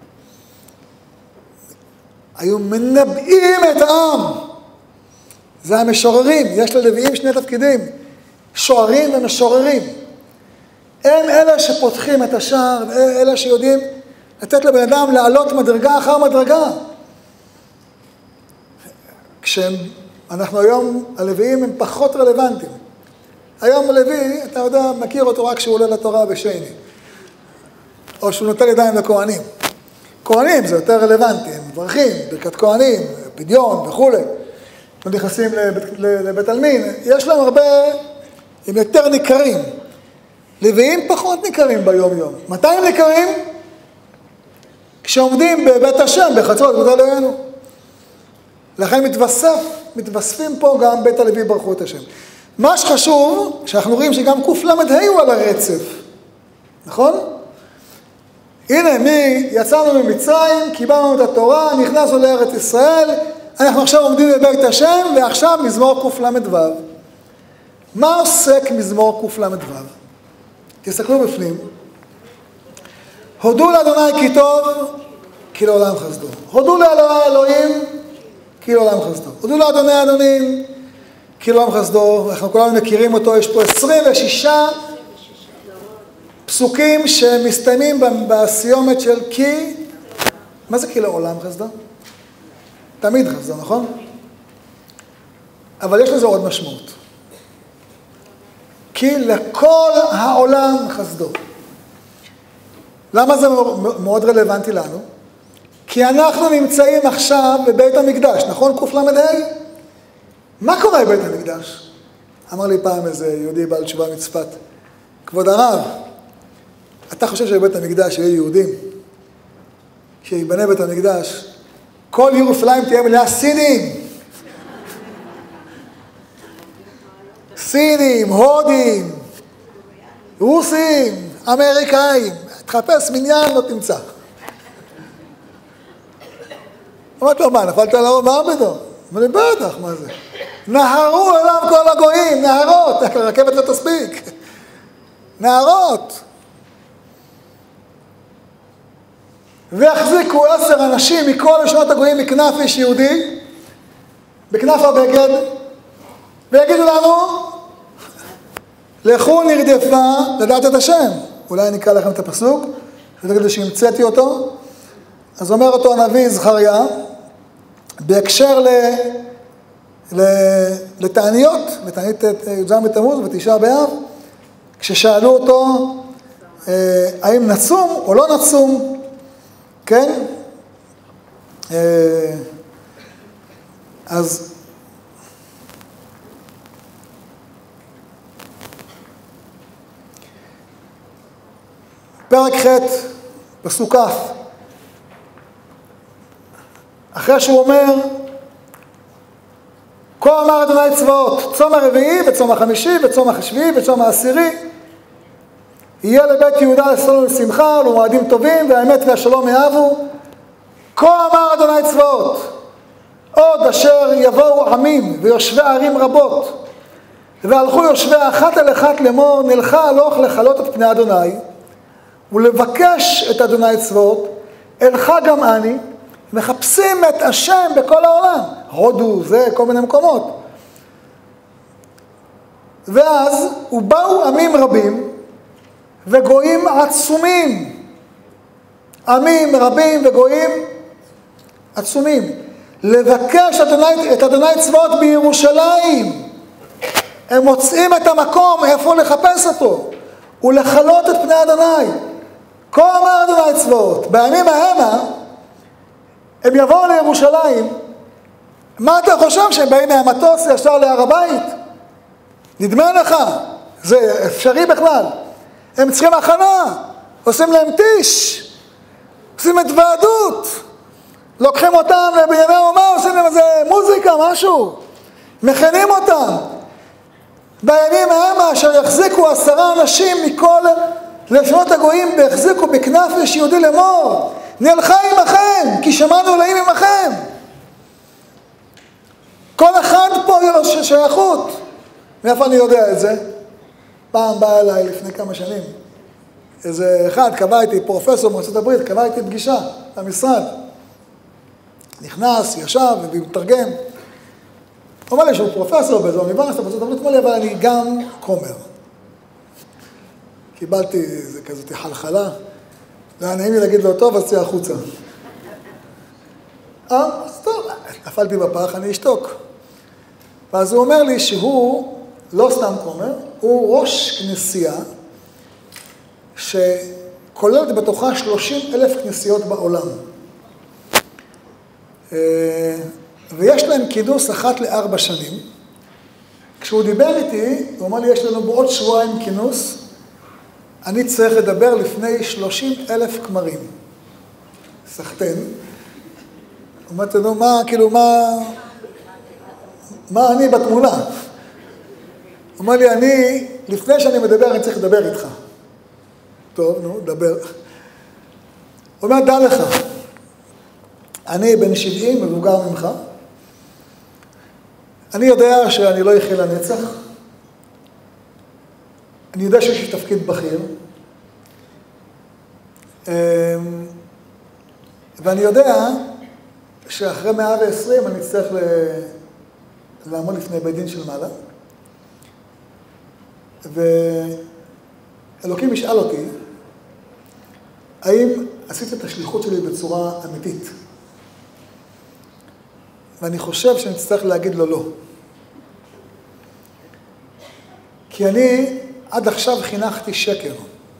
היו מנבאים את העם. זה המשוררים, יש ללוויים שני תפקידים, שוערים ומשוררים. הם אלה שפותחים את השער, אלה שיודעים לתת לבן אדם לעלות מדרגה אחר מדרגה. כשאנחנו היום, הלוויים הם פחות רלוונטיים. היום הלוי, אתה יודע, מכיר אותו רק כשהוא עולה לתורה בשני. או שהוא נוטל ידיים לכהנים. כהנים זה יותר רלוונטי, הם מברכים, ברכת כהנים, פדיון וכו'. הם נכנסים לבית, לבית עלמין, יש להם הרבה, הם יותר ניכרים. לוויים פחות ניכרים ביום יום. מתי הם ניכרים? כשעומדים בבית השם, בחצרות, בית אלוהינו. לכן מתווסף, מתווספים פה גם בית הלוי ברכו את השם. מה שחשוב, שאנחנו רואים שגם קוף למד ה' הוא על הרצף. נכון? הנה, מי יצאנו ממצרים, קיבלנו את התורה, נכנסנו לארץ ישראל, אנחנו עכשיו עומדים בבית השם, ועכשיו מזמור קוף למד ו'. מה עוסק מזמור קוף למד ו'? תסתכלו בפנים. הודו לאדוני כי טוב, כי לעולם חסדו. הודו לאלוהי אלוהים, כי לעולם חסדו. הודו לאדוני אדונים, כי לעולם חסדו. אנחנו כולנו מכירים אותו, יש פה עשרים ושישה פסוקים שמסתיימים בסיומת של כי, מה זה כי לעולם חסדו? תמיד חסדו, נכון? אבל יש לזה עוד משמעות. כי לכל העולם חסדו. למה זה מאוד רלוונטי לנו? כי אנחנו נמצאים עכשיו בבית המקדש, נכון? קוף למד ה'? מה קורה בבית המקדש? אמר לי פעם איזה יהודי בעל תשובה מצפת, כבוד הרב, אתה חושב שבבית המקדש יהיו יהודים? כשיבנה בית המקדש, כל ירושלים תהיה מלאה סינים. סינים, הודים, רוסים, אמריקאים. תחפש מניין, לא תמצא. אמרת לו, מה, נפלת על הרוב, מה בדו? אמר לי, בטח, מה זה? נהרו אליו כל הגויים, נהרות, הרכבת לא תספיק. נהרות. והחזיקו עשר אנשים מכל לשונות הגויים מכנף איש יהודי, בכנף הבגד, ויגידו לנו, לכו נרדפה לדעת את השם. אולי אני אקרא לכם את הפסוק, שתגידו שהמצאתי אותו. אז אומר אותו הנביא זכריה, בהקשר ל... ל... לתעניות, לתענית י"ז בתמוז ותשעה באב, כששאלו אותו, האם נצום או לא נצום, כן? אז פרק ח' פסוק כ', אחרי שהוא אומר, כה אמר אדוני צבאות, צום הרביעי וצום החמישי וצום השביעי וצום העשירי, יהיה לבית יהודה לששון ולשמחה ולמועדים טובים והאמת והשלום יאהבו. כה אמר אדוני צבאות, עוד אשר יבואו עמים ויושבי ערים רבות, והלכו יושבי אחת אל אחת לאמור, נלכה הלוך לכלות את פני אדוני, ולבקש את אדוני צבאות, אלך גם אני, מחפשים את השם בכל העולם, הודו, זה, כל מיני מקומות. ואז, ובאו עמים רבים, וגויים עצומים, עמים רבים וגויים עצומים, לבקש את אדוני צבאות בירושלים. הם מוצאים את המקום איפה לחפש אותו, ולחלות את פני אדוני. כה אמר אדוני צבאות, בימים המה, הם יבואו לירושלים, מה אתה חושב שהם באים מהמטוס ישר להר הבית? נדמה לך, זה אפשרי בכלל. הם צריכים הכנה, עושים להם טיש, עושים התוועדות, לוקחים אותם לבנייני אומה, עושים להם איזה מוזיקה, משהו, מכינים אותם. בימים ההם אשר יחזיקו עשרה אנשים מכל לשונות הגויים והחזיקו בכנף איש יהודי לאמור, נלכה עמכם, כי שמענו אלוהים עמכם. כל אחד פה יש שייכות. מאיפה אני יודע את זה? פעם בא אליי לפני כמה שנים. איזה אחד קבע איתי, פרופסור מארצות הברית, קבע איתי פגישה במשרד. נכנס, ישב ומתרגם. הוא אומר לי שהוא פרופסור באיזו אוניברסיטה בארצות הברית, אמר לי, אבל אני גם כומר. קיבלתי איזה כזאת חלחלה. לא היה נעים לי להגיד לו, טוב, אז צא החוצה. אה, אז טוב, נפלתי בפח, אני אשתוק. ואז הוא אומר לי שהוא לא סתם כומר, הוא ראש כנסייה שכוללת בתוכה שלושים אלף כנסיות בעולם. ויש להם כינוס אחת לארבע שנים. כשהוא דיבר איתי, הוא אמר לי, יש לנו בעוד שבועיים כינוס, אני צריך לדבר לפני שלושים אלף כמרים. סחטן. אמרתי לו, מה, כאילו, מה, מה אני בתמונה? הוא אומר לי, אני, לפני שאני מדבר, אני צריך לדבר איתך. טוב, נו, דבר. הוא אומר, דע לך, אני בן שבעים, מבוגר ממך. אני יודע שאני לא אחיה לנצח. אני יודע שיש לי תפקיד בכיר. ואני יודע שאחרי מאה ועשרים אני אצטרך לעמוד לפני בית דין של מעלה. ואלוקים ישאל אותי, האם עשית את השליחות שלי בצורה אמיתית? ואני חושב שאני אצטרך להגיד לו לא. כי אני עד עכשיו חינכתי שקר.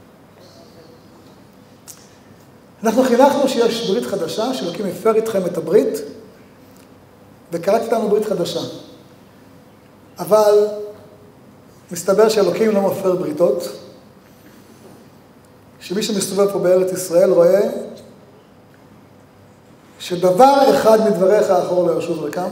אנחנו חינכנו שיש ברית חדשה, שאלוקים הפר איתכם את הברית, וקראת איתנו ברית חדשה. אבל מסתבר שאלוקים לא מפר בריתות, שמי שמסתובב פה בארץ ישראל רואה שדבר אחד מדבריך האחור לא ישוב ריקם,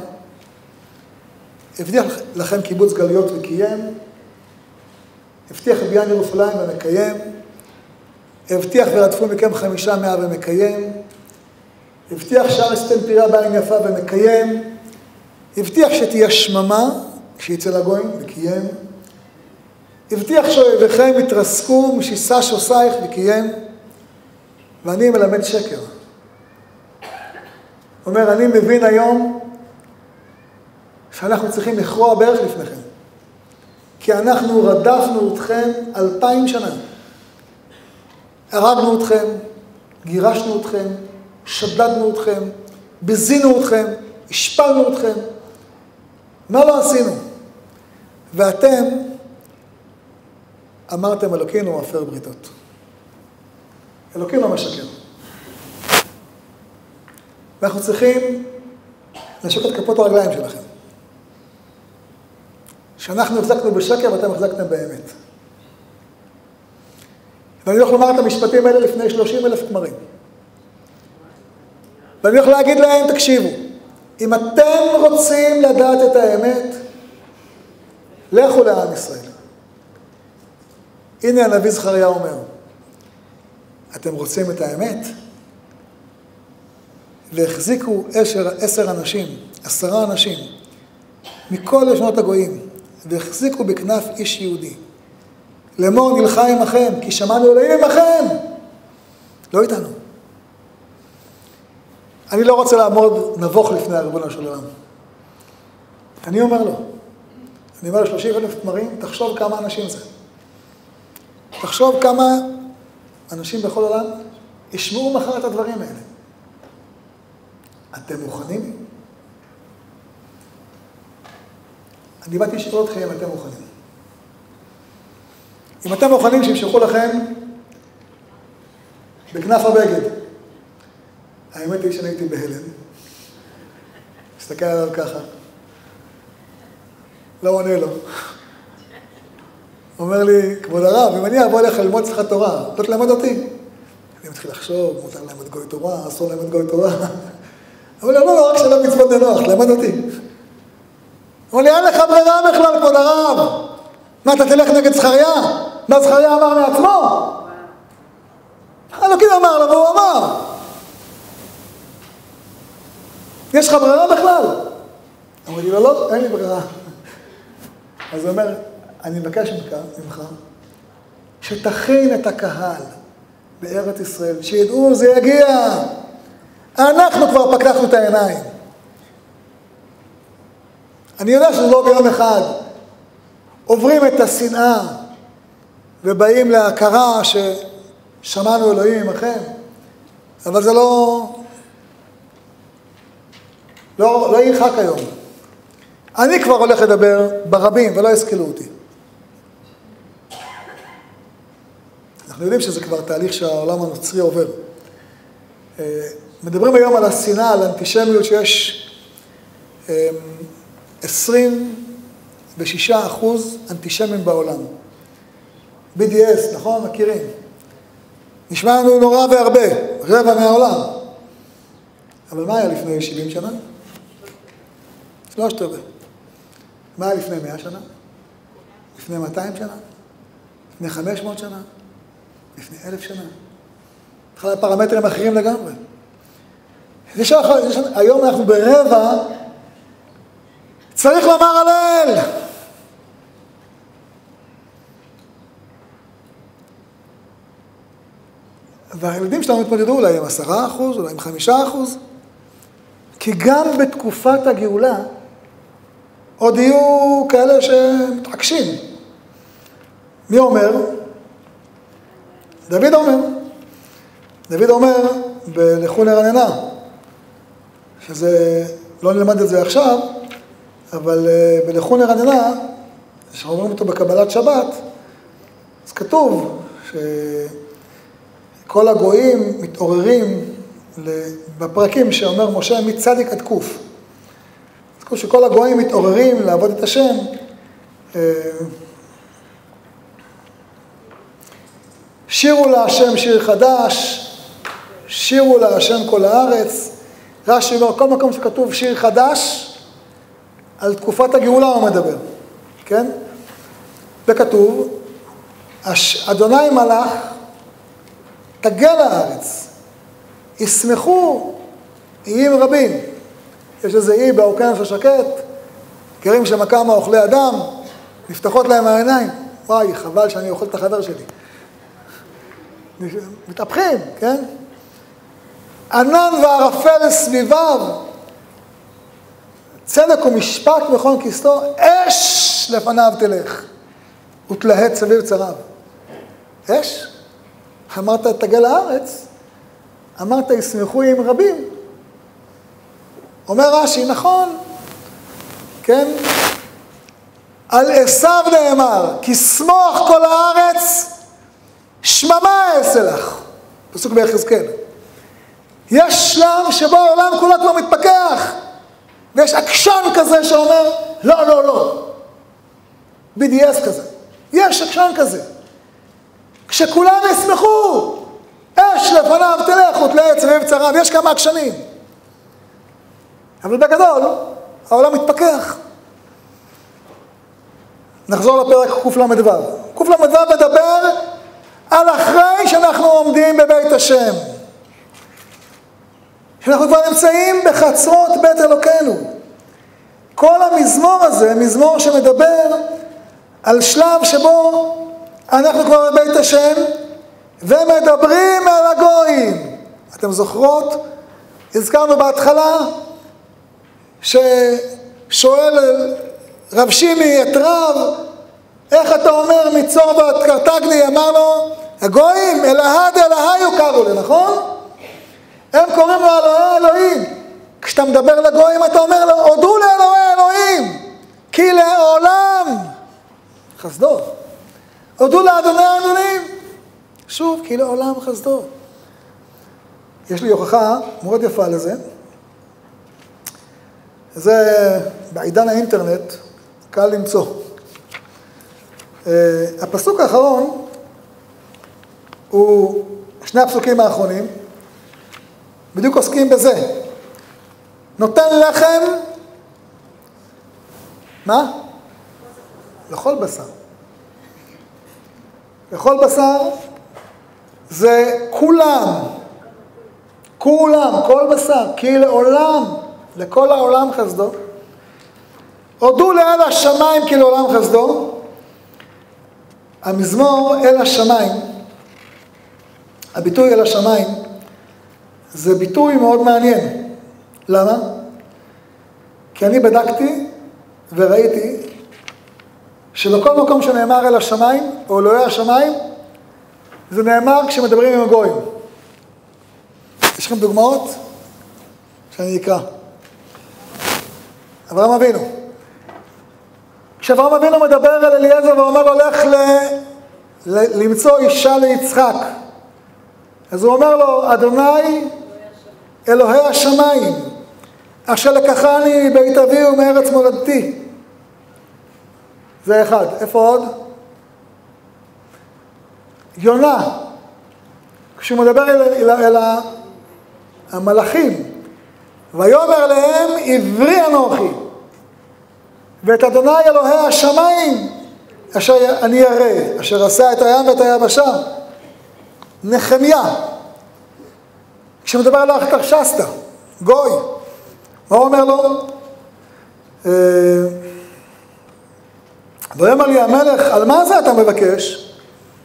הבטיח לכם קיבוץ גלויות וקיים, הבטיח בניין ירושלים ומקיים, הבטיח ורדפו מכם חמישה מאה ומקיים, הבטיח שער אסתן פירה בעין יפה ומקיים, הבטיח שתהיה שממה כשיצא לגויים וקיים, הבטיח שאויביכם יתרסקו משיסה שוסייך וקיים, ואני מלמד שקר. אומר, אני מבין היום שאנחנו צריכים לכרוע ברך לפניכם, כי אנחנו רדפנו אתכם אלפיים שנה. הרגנו אתכם, גירשנו אתכם, שדדנו אתכם, בזינו אתכם, השפלנו אתכם. מה לא עשינו? ואתם אמרתם, אלוקים לא מפר בריתות. אלוקים לא משקר. ואנחנו צריכים לשוק את כפות הרגליים שלכם. שאנחנו החזקנו בשקר ואתם החזקתם באמת. ואני הולך לומר את המשפטים האלה לפני שלושים אלף כמרים. ואני הולך להגיד להם, תקשיבו, אם אתם רוצים לדעת את האמת, לכו לעם ישראל. הנה הנביא זכריה אומר, אתם רוצים את האמת? והחזיקו עשר, עשר אנשים, עשרה אנשים, מכל לשונות הגויים, והחזיקו בכנף איש יהודי. לאמור נלכה עמכם, כי שמענו אלוהים עמכם. לא איתנו. אני לא רוצה לעמוד נבוך לפני הריבונו של עולם. אני אומר לו, אני אומר לשלושים אלף כמרים, תחשוב כמה אנשים זה. תחשוב כמה אנשים בכל עולם ישמעו מחר את הדברים האלה. אתם מוכנים? אני באתי לשאול אתכם אם אתם מוכנים. אם אתם מוכנים שימשכו לכם בכנף הבגד. האמת היא שאני הייתי בהלם. מסתכל עליו ככה. לא עונה לו. אומר לי, כבוד הרב, אם אני אבוא אליך ללמוד אצלך תורה, לא תלמד אותי? אני מתחיל לחשוב, מותר ללמד גוי תורה, אסור ללמד גוי תורה. אבל לא, לא, רק שלא מצוות לנוח, למד אותי. אבל אין לך ברירה בכלל, כבוד הרב. מה, אתה תלך נגד זכריה? מה זכריה אמר מעצמו? אלוקים אמר לו, והוא אמר. יש לך ברירה בכלל? אמרתי לו, לא, אין לי ברירה. אז הוא אומר, אני מבקש ממך, שתכין את הקהל בארץ ישראל, שידעו, זה יגיע. אנחנו כבר פקחנו את העיניים. אני יודע שזה לא ביום אחד. עוברים את השנאה ובאים להכרה ששמענו אלוהים עמכם, אבל זה לא, לא, לא ירחק היום. אני כבר הולך לדבר ברבים ולא יסכלו אותי. אנחנו יודעים שזה כבר תהליך שהעולם הנוצרי עובר. מדברים היום על השנאה, על אנטישמיות, שיש עשרים ושישה אחוז אנטישמים בעולם. בי די אס, נכון? מכירים. נשמע לנו נורא והרבה, רבע מהעולם. אבל מה היה לפני שבעים שנה? שלושת רבע. מה היה לפני מאה שנה? לפני מאתיים שנה? לפני חמש מאות שנה? לפני אלף שנה? בכלל פרמטרים אחרים לגמרי. יש, יש, היום אנחנו ברבע, צריך לומר הלל. והילדים שלנו התמודדו אולי עם עשרה אחוז, אולי עם חמישה אחוז, כי גם בתקופת הגאולה עוד יהיו כאלה שמתעקשים. מי אומר? דוד אומר. דוד אומר בלכו נרננה, שזה, לא נלמד את זה עכשיו, אבל בלכו נרננה, שאומרים אותו בקבלת שבת, אז כתוב שכל הגויים מתעוררים בפרקים שאומר משה מצדיק עד קוף. אז כתוב שכל הגויים מתעוררים לעבוד את השם, שירו להשם שיר חדש, שירו להשם כל הארץ. רש"י אומר, כל מקום שכתוב שיר חדש, על תקופת הגאולה הוא מדבר, כן? וכתוב, אדוני מלך, תגל הארץ, ישמחו איים רבים. יש איזה אי באוקיינוס השקט, גרים שם כמה אוכלי אדם, נפתחות להם העיניים. וואי, חבל שאני אוכל את החבר שלי. מתהפכים, כן? ענן וערפל סביביו, צדק ומשפט בכל כסתו, אש לפניו תלך, ותלהט סביב צריו. אש? אמרת תגל הארץ, אמרת ישמחו עם רבים. אומר רש"י, נכון, כן? על עשיו נאמר, כי שמוח כל הארץ, שממה אעשה לך. פסוק ביחזקאל. יש שלב שבו העולם כולו כבר מתפכח, ויש עקשן כזה שאומר, לא, לא, לא. בי די אס כזה. יש עקשן כזה. כשכולם ישמחו, אש לפניו תלך ותלהט סביב צריו. יש כמה עקשנים. אבל בגדול, העולם מתפכח. נחזור לפרק קל"ו. קל"ו מדבר על אחרי שאנחנו עומדים בבית השם. שאנחנו כבר נמצאים בחצרות בית אלוקינו. כל המזמור הזה, מזמור שמדבר על שלב שבו אנחנו כבר בבית השם, ומדברים על הגויים. אתם זוכרות? הזכרנו בהתחלה, ששואל רב שימי את רב, איך אתה אומר מצור ועד קרתגני? אמר לו, הגויים, אלהד אלוהיו קראו לי, נכון? הם קוראים לו אלוהי אלוהים. כשאתה מדבר לגויים אתה אומר לו, הודו לאלוהי אלוהים, כי לעולם חסדו. הודו לאדוני האדונים, שוב, כי לעולם חסדו. יש לי הוכחה מאוד יפה לזה. זה בעידן האינטרנט, קל למצוא. הפסוק האחרון הוא שני הפסוקים האחרונים, בדיוק עוסקים בזה. נותן לחם, מה? לכל בשר. לכל בשר זה כולם, כולם, כל בשר, כי לעולם, לכל העולם חסדו. הודו לאל השמיים כי לעולם חסדו. המזמור אל השמיים, הביטוי אל השמיים, זה ביטוי מאוד מעניין. למה? כי אני בדקתי וראיתי שבכל מקום שנאמר אל השמיים, או אלוהי השמיים, זה נאמר כשמדברים עם הגויים. יש לכם דוגמאות? שאני אקרא. אברהם אבינו. כשאברהם אבינו מדבר על אליעזר ואומר לו, לך ל... ל... למצוא אישה ליצחק. אז הוא אומר לו, אדוני אלוהי השמיים, אשר לקחני מבית אבי ומארץ מולדתי. זה אחד. איפה עוד? יונה. כשהוא מדבר אל, אל, אל המלאכים, ויאמר להם, עברי אנוכי, ואת אדוני אלוהי השמיים, אשר אני אראה, אשר עשה את הים ואת היבשה. נחמיה. כשמדבר על ארתחשסתא, גוי, מה הוא אומר לו? ויאמר לי המלך, על מה זה אתה מבקש?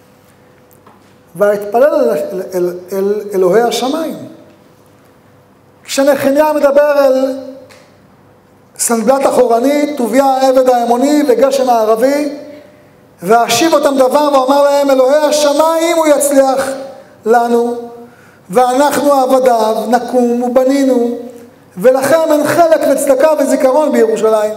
והתפלל אל, אל, אל, אל אלוהי השמיים. כשנחמיה מדבר אל סנבלת אחורנית, טוביה העבד האמוני וגשם הערבי, והשיב אותם דבר ואומר להם, אלוהי השמיים הוא יצליח לנו, ואנחנו עבדיו נקום ובנינו, ולכם אין חלק וצדקה וזיכרון בירושלים.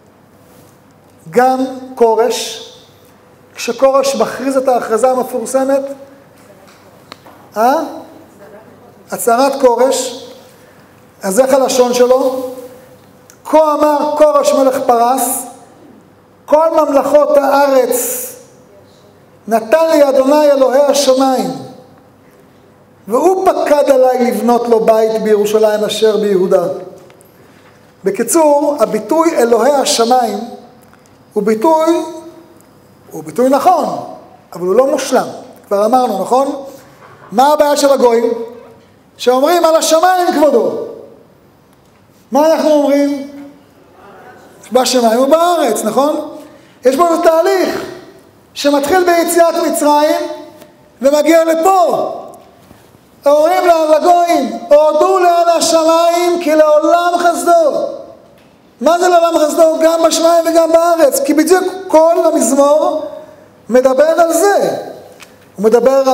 גם קורש, כשקורש מכריז את ההכרזה המפורסמת, אה? הצהרת קורש, אז איך הלשון שלו? כה אמר קורש מלך פרס, כל ממלכות הארץ נתן לי אדוני אלוהי השמיים, והוא פקד עליי לבנות לו בית בירושלים אשר ביהודה. בקיצור, הביטוי אלוהי השמיים הוא ביטוי, הוא ביטוי נכון, אבל הוא לא מושלם. כבר אמרנו, נכון? מה הבעיה של הגויים? שאומרים על השמיים כבודו. מה אנחנו אומרים? בשמיים ובארץ, נכון? יש בו תהליך שמתחיל ביציאת מצרים ומגיע לפה. אומרים לגויים, הודו לאל השמיים כי לעולם חסדו. מה זה לעולם חסדו? גם בשמיים וגם בארץ. כי בדיוק כל המזמור מדבר על זה. הוא מדבר על...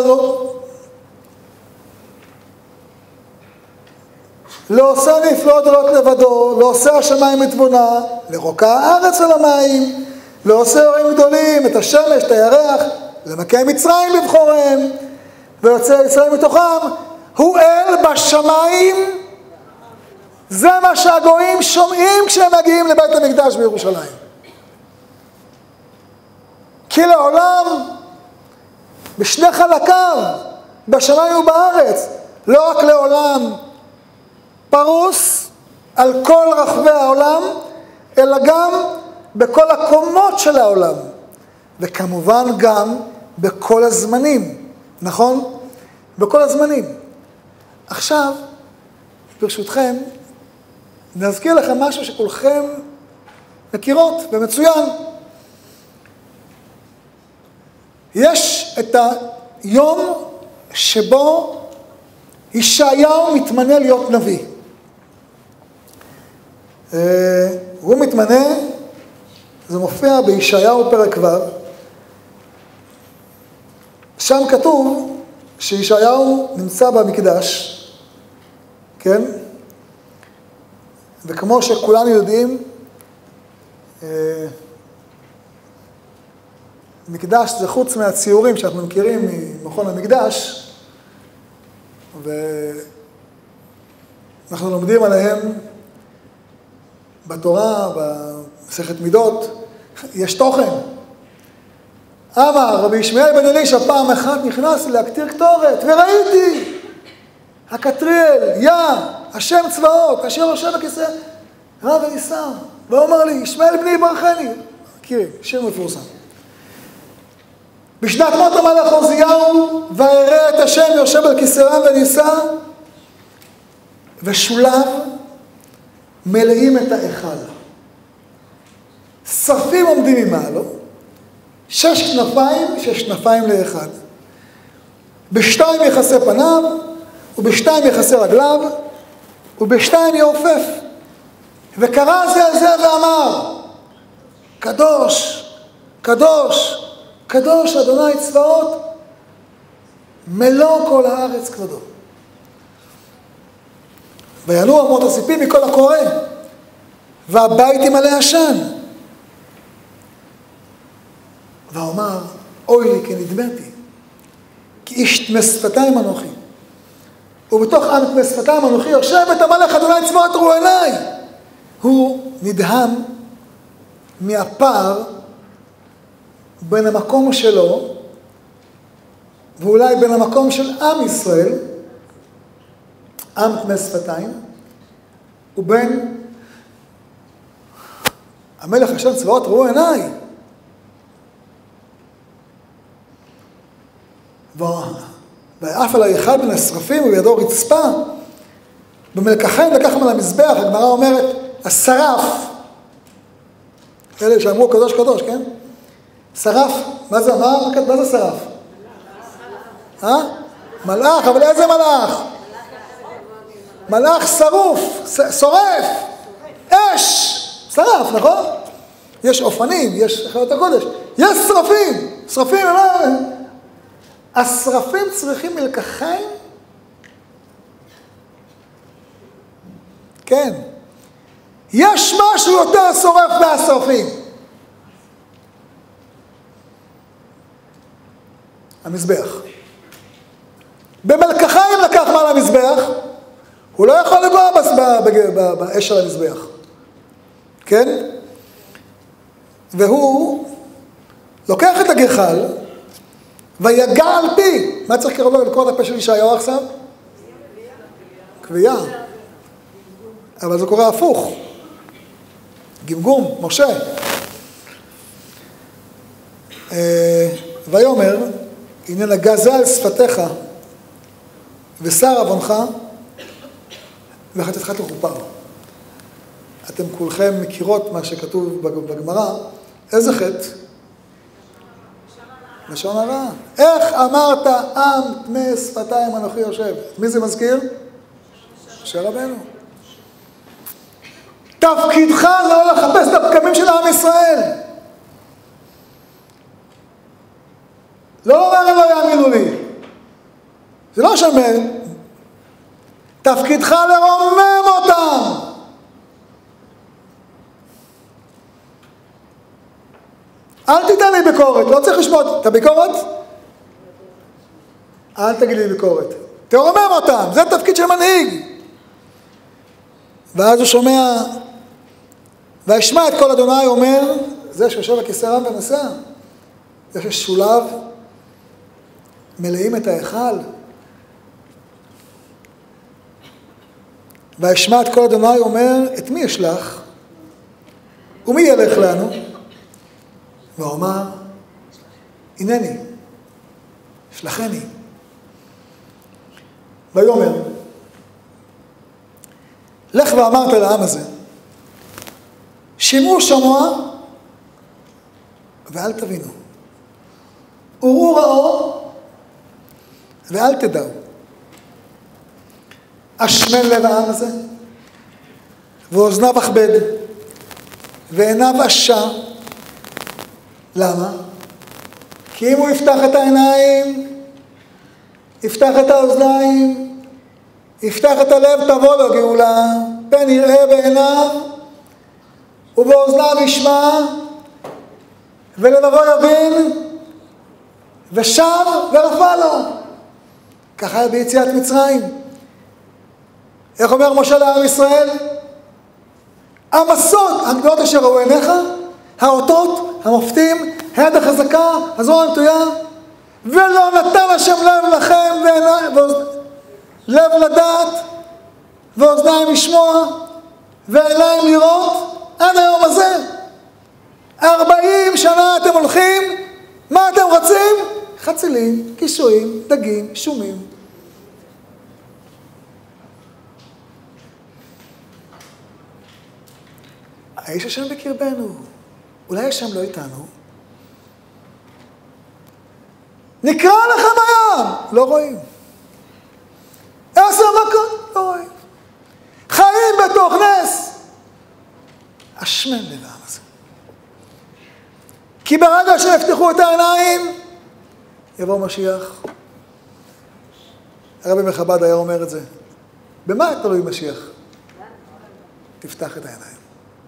לא עושה נפלאות דלות לבדו, לא עושה השמיים מתבונה, לרוקה הארץ על המים, לא עושה אורים גדולים, את השמש, את הירח, למכה מצרים בבחוריהם, ויוצא ישראל מתוכם, הוא אל בשמיים. זה מה שהגויים שומעים כשהם מגיעים לבית המקדש בירושלים. כי לעולם, בשני חלקיו, בשמיים ובארץ, לא רק לעולם, פרוס על כל רחבי העולם, אלא גם בכל הקומות של העולם, וכמובן גם בכל הזמנים, נכון? בכל הזמנים. עכשיו, ברשותכם, נזכיר לכם משהו שכולכם מכירות ומצוין. יש את היום שבו ישעיהו מתמנה להיות נביא. הוא מתמנה, זה מופיע בישעיהו פרק ו', שם כתוב שישעיהו נמצא במקדש, כן? וכמו שכולנו יודעים, מקדש זה חוץ מהציורים שאנחנו מכירים ממכון המקדש, ואנחנו לומדים עליהם בתורה, במסכת מידות, יש תוכן. אמר רבי ישמעאל בן אלישע פעם אחת נכנס להקטיר קטורת, וראיתי הקטריאל, יא, השם צבאות, אשר יושב בכיסא רב ונישא, ואומר לי, ישמעאל בני ברכני, מכירים, שיר מפורסם. בשנת מות המלך עוזיהו, וירא את השם יושב על כיסא רם ונישא, ושוליו מלאים את ההיכל. שרפים עומדים ממעלו, שש כנפיים, שש כנפיים לאחד. בשתיים יחסה פניו, ובשתיים יחסה רגליו, ובשתיים יעופף. וקרא זה על זה ואמר, קדוש, קדוש, קדוש אדוני צבאות, מלוא כל הארץ כבודו. וינועו אמות הסיפים מכל הקורא, והבית ימלא עשן. ואומר, אוי לי כי נדמתי, כי איש תמס שפתיים אנוכי. ובתוך עם תמס שפתיים אנוכי יושב את המלך אדוני צבאות ראו עיניי. הוא נדהם מהפער בין המקום שלו, ואולי בין המקום של עם ישראל, עם תמס שפתיים, ובין המלך השם צבאות ראו עיניי. ואף על ההיכל בין השרפים ובידו רצפה, במלקחיים לקחם על המזבח, הגמרא אומרת, השרף, אלה שאמרו קדוש קדוש, כן? שרף, מה זה אמר? מה זה שרף? אה? מלאך, אבל איזה מלאך? מלאך שרוף, שורף, אש, שרף, נכון? יש אופנים, יש חיות הקודש, יש שרפים, שרפים, השרפים צריכים מלקחיים? כן. יש משהו יותר שורף מהשרפים. המזבח. במלקחיים לקח מעל המזבח, הוא לא יכול לגוע באש של המזבח. כן? והוא לוקח את הגחל, ויגע על פי. מה צריך לקרוא את הפה של ישעיהו עכשיו? קביעה. אבל זה קורה הפוך. גמגום, משה. ויאמר, הנה נגזה על שפתיך, ושר עוונך, וחטאתך תכופר. אתם כולכם מכירות מה שכתוב בגמרא. איזה חטא? לשון הרע. איך אמרת עם תמי שפתיים אנוכי יושב? מי זה מזכיר? משה רבנו. תפקידך זה לא לחפש את הפגמים של עם ישראל. לא אומר לא יאמינו לי. זה לא שמן. תפקידך לרומם אותם. אל תיתן לי ביקורת, לא צריך לשמוע את הביקורת. אל תגיד לי ביקורת. תרומם אותם, זה תפקיד של מנהיג. ואז הוא שומע, וישמע את כל אדוני אומר, זה שיושב בכיסא רם ונשא, זה ששוליו מלאים את ההיכל. וישמע את כל אדוני אומר, את מי אשלח? ומי ילך לנו? ואומר, הנני, שלחני. ויאמר, לך ואמרת לעם הזה, שמעו שמוע ואל תבינו. וראו ראו ואל תדעו. אשמן לב העם הזה, ואוזניו אכבד, ועיניו אשה. למה? כי אם הוא יפתח את העיניים, יפתח את האוזניים, יפתח את הלב, תבוא לו גאולה, פן יראה בעיניו, ובאוזניו ישמע, ולבבו יבין, ושב ורפא לו. ככה היה ביציאת מצרים. איך אומר משה לעם ישראל? המסות הגדולות אשר ראו עיניך, האותות, המופתים, היד החזקה, הזרוע הנטויה, ולא נתן השם לב לכם, לב לדעת, ואוזניים לשמוע, ועיניים לראות, עד היום הזה. ארבעים שנה אתם הולכים, מה אתם רוצים? חצילים, קישואים, דגים, שומים. האיש השם בקרבנו, אולי השם לא איתנו. נקרא לכם הים, לא רואים. עשר מכות, לא רואים. חיים בתוך נס. אשמן לב העם הזה. כי ברגע שיפתחו את העיניים, יבוא משיח. הרבי מחב"ד היה אומר את זה. במה תלוי משיח? תפתח את העיניים.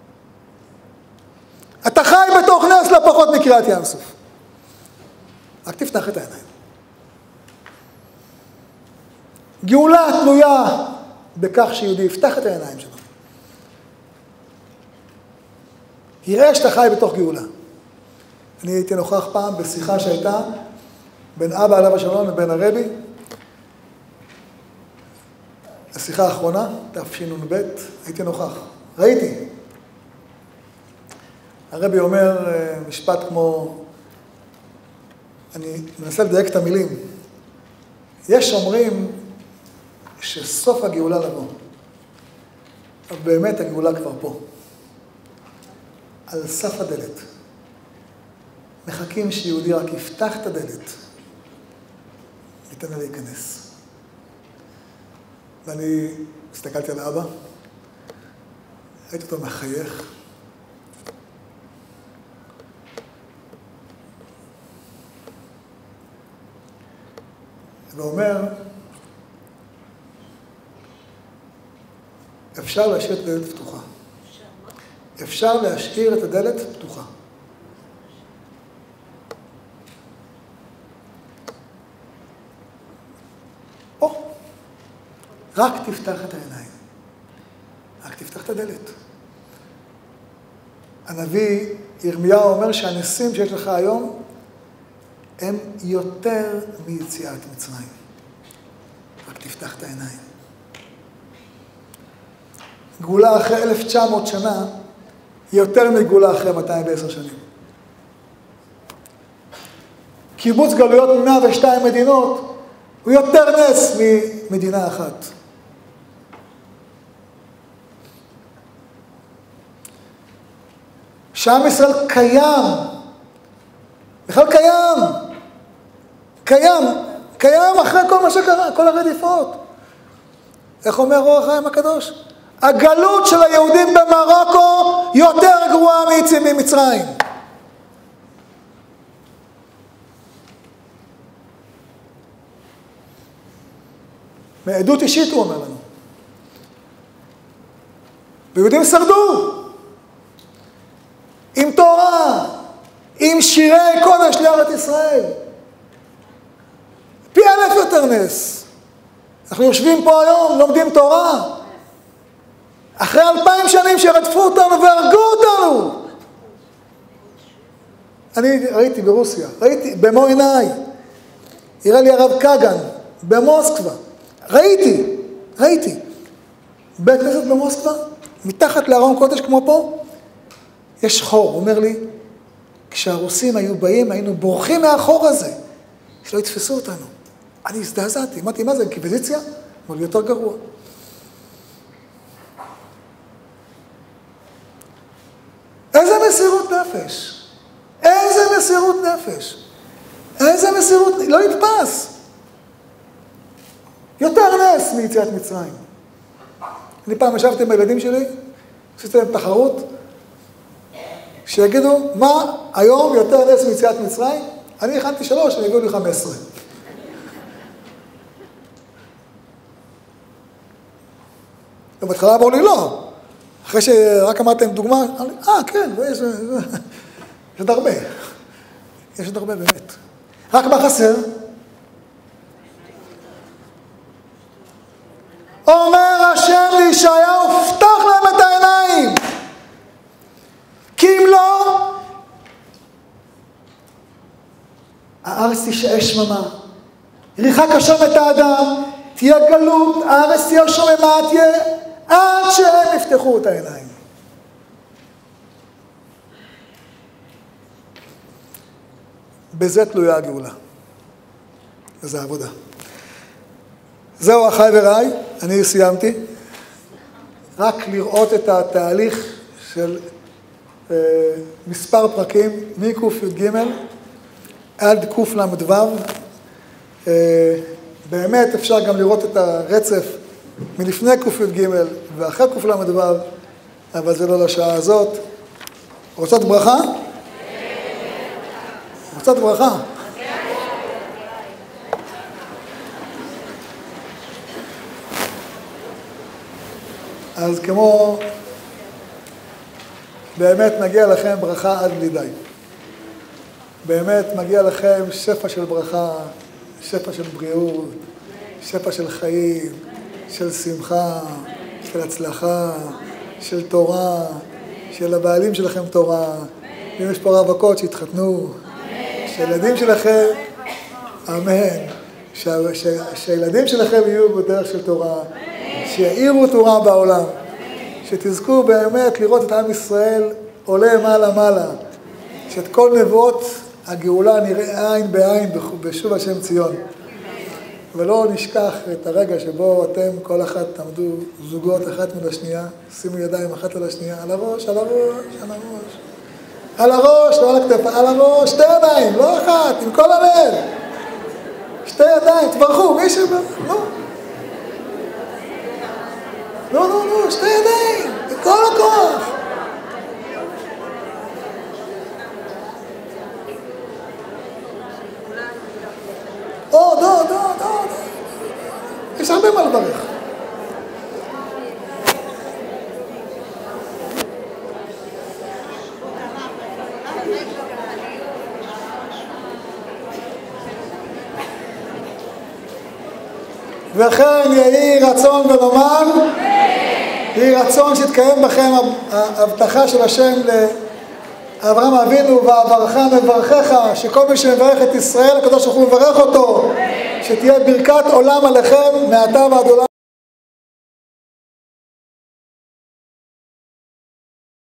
אתה חי בתוך נס לא פחות מקריאת ים סוף. רק תפתח את העיניים. גאולה תלויה בכך שיהודי יפתח את העיניים שלו. יראה שאתה חי בתוך גאולה. אני הייתי נוכח פעם בשיחה שהייתה בין אבא עליו השלום לבין הרבי. השיחה האחרונה, תשנ"ב, הייתי נוכח. ראיתי. הרבי אומר משפט כמו, אני מנסה לדייק את המילים. יש אומרים שסוף הגאולה לבוא. אבל באמת הגאולה כבר פה. על סף הדלת. מחכים שיהודי רק יפתח את הדלת. ניתן לה להיכנס. ואני הסתכלתי על האבא, ראיתי אותו מחייך. ואומר, אפשר להשאיר את הדלת פתוחה. אפשר להשאיר את הדלת פתוחה. או, רק תפתח את העיניים. רק תפתח את הדלת. הנביא ירמיהו אומר שהניסים שיש לך היום, הם יותר מיציאת מצרים. רק תפתח את העיניים. גאולה אחרי אלף תשע מאות שנה, היא יותר מגאולה אחרי מאתיים ועשר שנים. קיבוץ גלויות מ-מאה ושתיים מדינות, הוא יותר נס ממדינה אחת. שעם ישראל קיים, בכלל קיים, קיים, קיים אחרי כל מה שקרה, כל הרדיפות. איך אומר אור החיים הקדוש? הגלות של היהודים במרוקו יותר גרועה מיציאה ממצרים. מעדות אישית הוא אומר לנו. ויהודים שרדו. עם תורה, עם שירי קודש לארץ ישראל. פי אלף יותר נס. אנחנו יושבים פה היום, לומדים תורה. אחרי אלפיים שנים שרדפו אותנו והרגו אותנו. אני ראיתי ברוסיה, ראיתי במו עיניי. הראה לי הרב קגן, במוסקבה. ראיתי, ראיתי. בית כנסת במוסקבה, מתחת לארון קודש כמו פה, יש חור. הוא אומר לי, כשהרוסים היו באים, היינו בורחים מהחור הזה, שלא יתפסו אותנו. אני הזדעזעתי, אמרתי, מה זה, אינקוויזיציה? אבל יותר גרוע. איזה מסירות נפש. איזה מסירות נפש. איזה מסירות, לא נתפס. יותר נס מיציאת מצרים. אני פעם ישבתי עם הילדים שלי, עשיתי להם תחרות, שיגידו, מה היום יותר נס מיציאת מצרים? אני הכנתי שלוש, אני אגידו לי חמש עשרה. ובהתחלה אמרו לי לא. אחרי שרק אמרתי להם דוגמה, אמרו לי, אה, כן, יש עוד הרבה. יש עוד הרבה באמת. רק מה חסר? אומר השם לישעיהו, פתח להם את העיניים. הארץ תישאר שממה. ריחק השם את האדם, תהיה גלות, הארץ תהיה שוממה, תהיה עד שהם יפתחו את העיניים. בזה תלויה הגאולה. וזה העבודה. זהו אחי ורעי, אני סיימתי. רק לראות את התהליך של אה, מספר פרקים, מק"ג עד קל"ו. אה, באמת אפשר גם לראות את הרצף מלפני ק"ג ואחרי קל"ו, אבל זה לא לשעה הזאת. רוצות ברכה? רוצות ברכה? אז כמו, באמת מגיע לכם ברכה עד בלי די. באמת מגיע לכם שפע של ברכה, שפע של בריאות, שפע של חיים, של שמחה, של הצלחה, של תורה, של הבעלים שלכם תורה. אם יש פה רווקות שהתחתנו, שהילדים שלכם, אמן, שהילדים שלכם יהיו בדרך של תורה, שיעירו תורה בעולם, שתזכו באמת לראות את עם ישראל עולה מעלה מעלה, שאת כל נבואות הגאולה נראה עין בעין בשוב השם ציון. ולא נשכח את הרגע שבו אתם כל אחת תעמדו זוגות אחת מול השנייה, שימו ידיים אחת על השנייה, על הראש, על הראש, על הראש. על הראש, לא על הכתף, על הראש, שתי ידיים, לא אחת, עם כל הלב. שתי ידיים, תברכו, מי שבא, לא. לא, לא, לא, שתי ידיים, בכל הכוח. עוד, עוד, עוד, עוד. יש הרבה מה לברך. וכן יהי רצון ונאמר, יהי רצון שיתקיים בכם ההבטחה של השם לאברהם אבינו, ואברכך מברכך, שכל מי שמברך את ישראל הקדוש ברוך הוא מברך אותו, שתהיה ברכת עולם עליכם מעתה ועד עולם.